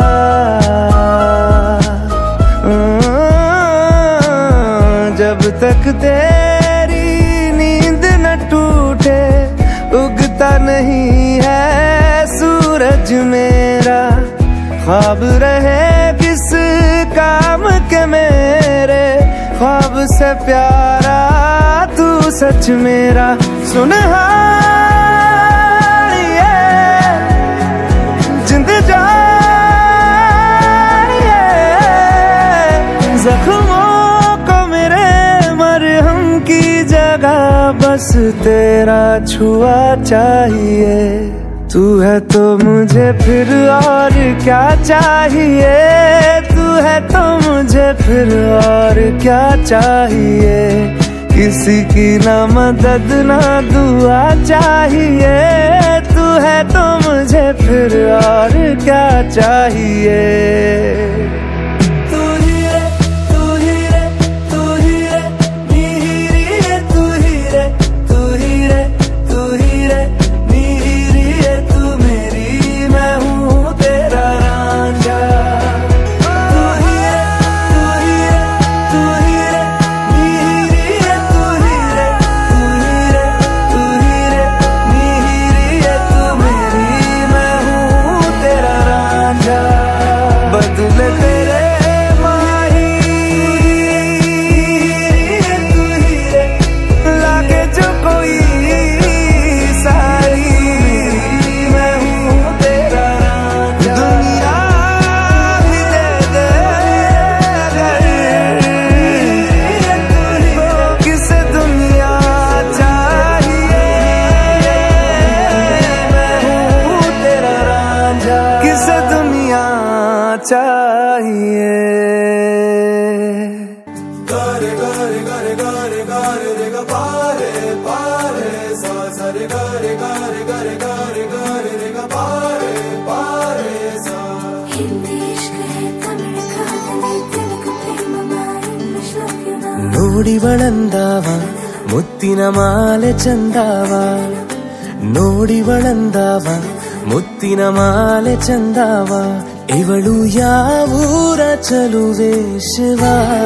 जब तक तेरी नींद न टूटे उगता नहीं है सूरज मेरा ख्वाब रहे किस काम के मेरे ख्वाब से प्यारा तू सच मेरा सुन ये जिंद जानिए जख्मों को मेरे मरहम की जगह बस तेरा छुआ चाहिए तू है तो मुझे फिर और क्या चाहिए तू है तो मुझे फिर और क्या चाहिए किसी की ना मदद ना दुआ चाहिए, तू है तो मुझे फिर और क्या चाहिए। ನೋಡಿ ಬಳಂದಾವ ಮುತ್ತಿನ ಮಾಲೆ ಚಂದಾವ, ನೋಡಿ ಬಳಂದಾವ ಮುತ್ತಿನ ಮಾಲೆ ಚಂದಾವ, ಇವಳು ಯಾವೂರ ಚಲುವೆ ಶಿವ.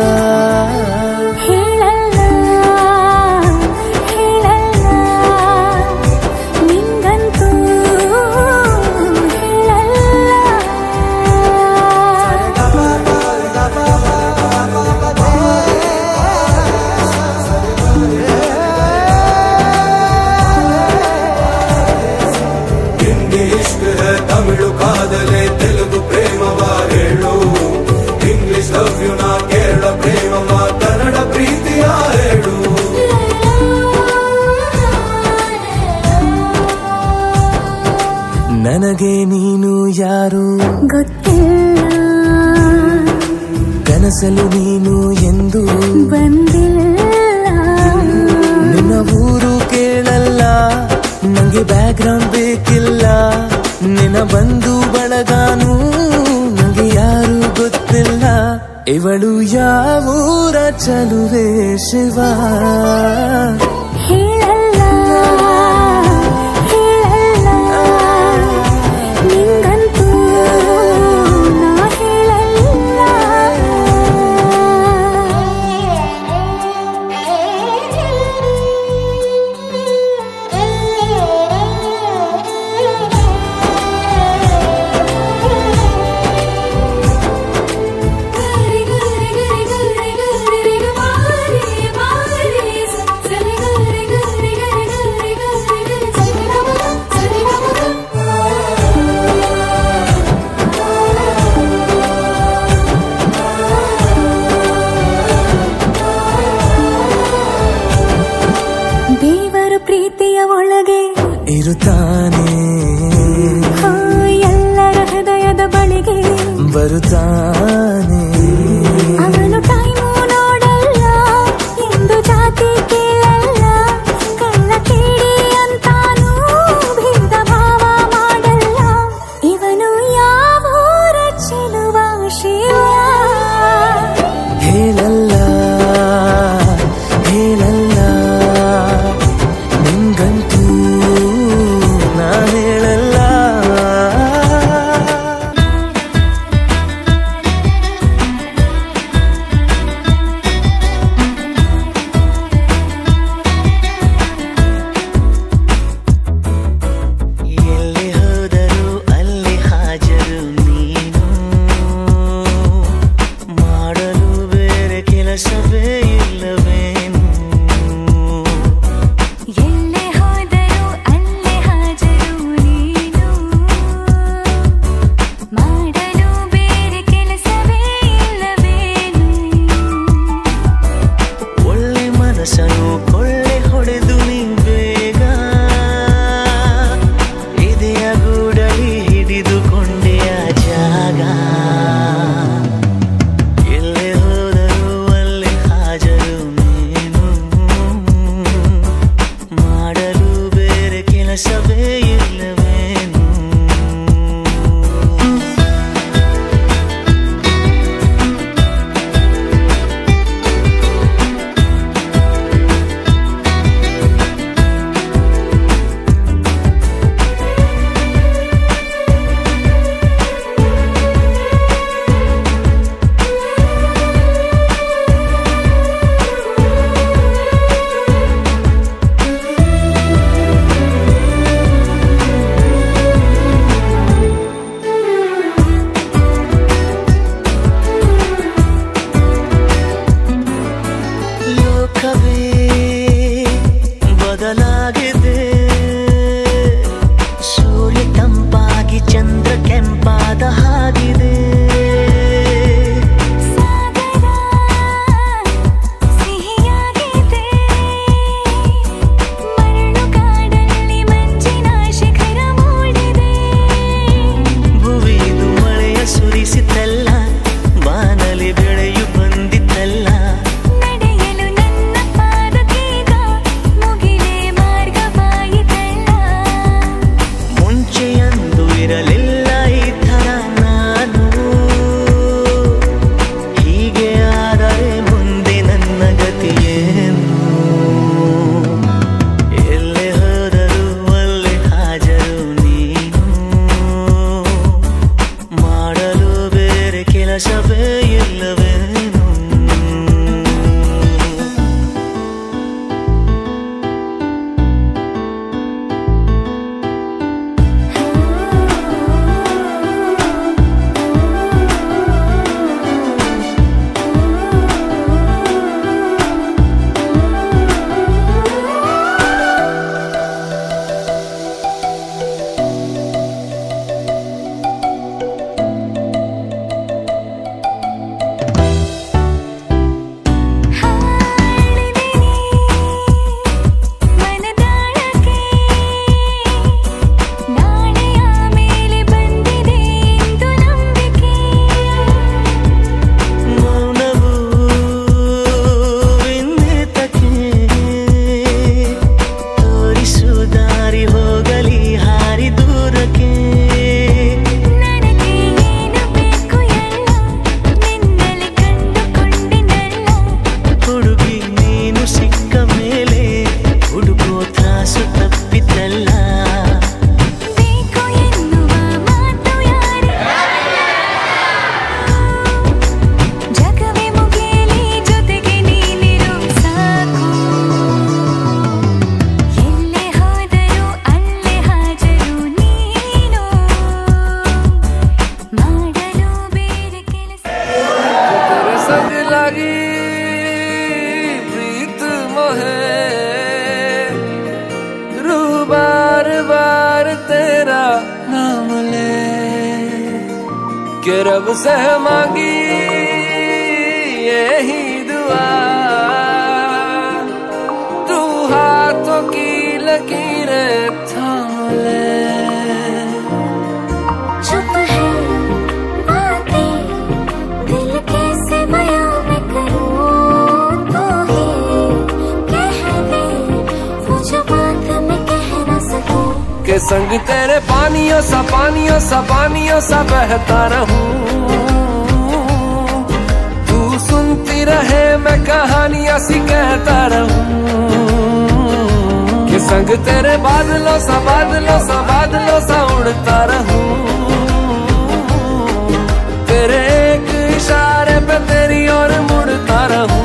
ನನಗೆ ನೀನು ಯಾರು ಗೊತ್ತಿಲ್ಲ, ಕನಸಲು ನೀನು ಎಂದು ಬಂದಿಲ್ಲ, ನಿನ್ನ ಊರು ಕೇಳಲ್ಲ, ನಂಗೆ ಬ್ಯಾಕ್ ಗ್ರೌಂಡ್ ಬೇಕಿಲ್ಲ, ನಿನ್ನ ಬಂಧು ಬಳಗಾನು ನಂಗೆ ಯಾರು ಗೊತ್ತಿಲ್ಲ, ಇವಳು ಯಾವೂರ ಚಲುವೆ ಶಿವ. ಹೇಳಲ್ಲ ಹೇಳಲ್ಲ ನಿಂಗಂತೂ ನಾ ಹೇಳಲ್ಲ. ದೇವರು ಪ್ರೀತಿಯ ಒಳಗೆ ಇರುತ್ತಾನೆ, ಎಲ್ಲರ ಹೃದಯದ ಬಳಿಗೆ ಬರುತ್ತಾನೆ, ಅವನು ಟೈಮು ನೋಡಲ್ಲ, ಎಂದು ಜಾತಿ ಕೇಳಲ್ಲ, ಕಳ್ಳ ಕೇಳಿ ಅಂತಾನೂ ಭೇದ ಭಾವ ಮಾಡಲ್ಲ, ಇವನು ಯಾವೂರ ಚೆಲುವ ಶಿವ. ಹೇಳಲ್ಲ ಹೇಳಲ್ಲ ನಿಂಗಂತೂ ನಾ ಹೇಳಲ್ಲ. रब से मांगी यही दुआ, तू हाथों की लकीरें थाम ले। चुप है बातें दिल कैसे बयां मैं करूं, तू ही कह दे वो जो बात मैं कह न सकूं। के संग तेरे पानियों सा पानियों सा पानियों सा बहता रहूं, तू सुनती रहे मैं कहानियां सी कहता रहूं। के संग तेरे बादलों सा बादलों सा बादलों सा उड़ता रहूं, तेरे एक इशारे पे तेरी ओर मुड़ता रहूं।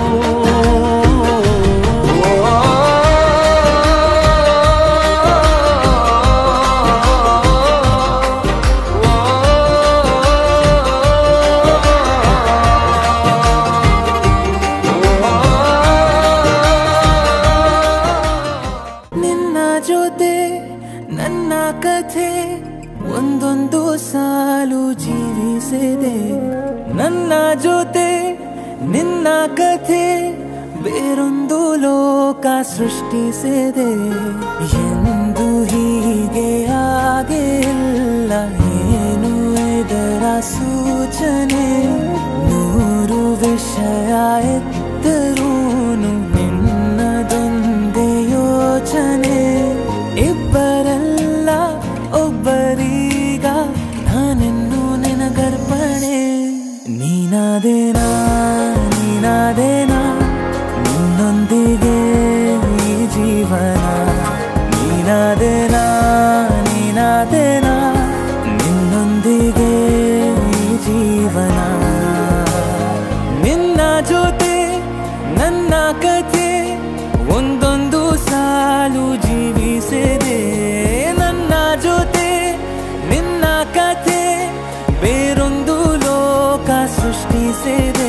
ಒಂದೊಂದು ಸಾಲು ಜೀವಿಸಿದೆ ನನ್ನ ಜೊತೆ ನಿನ್ನ ಕಥೆ, ಬೇರೊಂದು ಲೋಕ ಸೃಷ್ಟಿಸಿದೆ ಎಂದು ಹೀಗೆ ಆಗಿಲ್ಲ, ಏನು ಇದರ ಸೂಚನೆ, ನೂರು ವಿಷಯ ಎತ್ತರೂನು ನಿನ್ನದೊಂದೇ ಯೋಚನೆ, ಇಬ್ಬರಲ್ಲ ಒಬ್ಬರೀಗ ನಾನೆನ್ನು ನಿನಗರ್ಪಣೆ, ನೀನಾದೇನಾ ನೀನಾದೇನಾ ನಿನ್ನೊಂದಿಗೆ ಈ ಜೀವನ, ನೀನಾದೇನಾ ನೀನಾದೇನಾ ನಿನ್ನೊಂದಿಗೆ ಈ ಜೀವನ, ನಿನ್ನ ಜೊತೆ ನನ್ನ ಕಥೆ ಒಂದೊಂದು ಸಾಲು ಜೀವಿಸಿದೆ, ನನ್ನ ಜೊತೆ ನಿನ್ನ ಕಥೆ ಬೇರೊಂದು ಲೋಕ ಸೃಷ್ಟಿಸಿದೆ.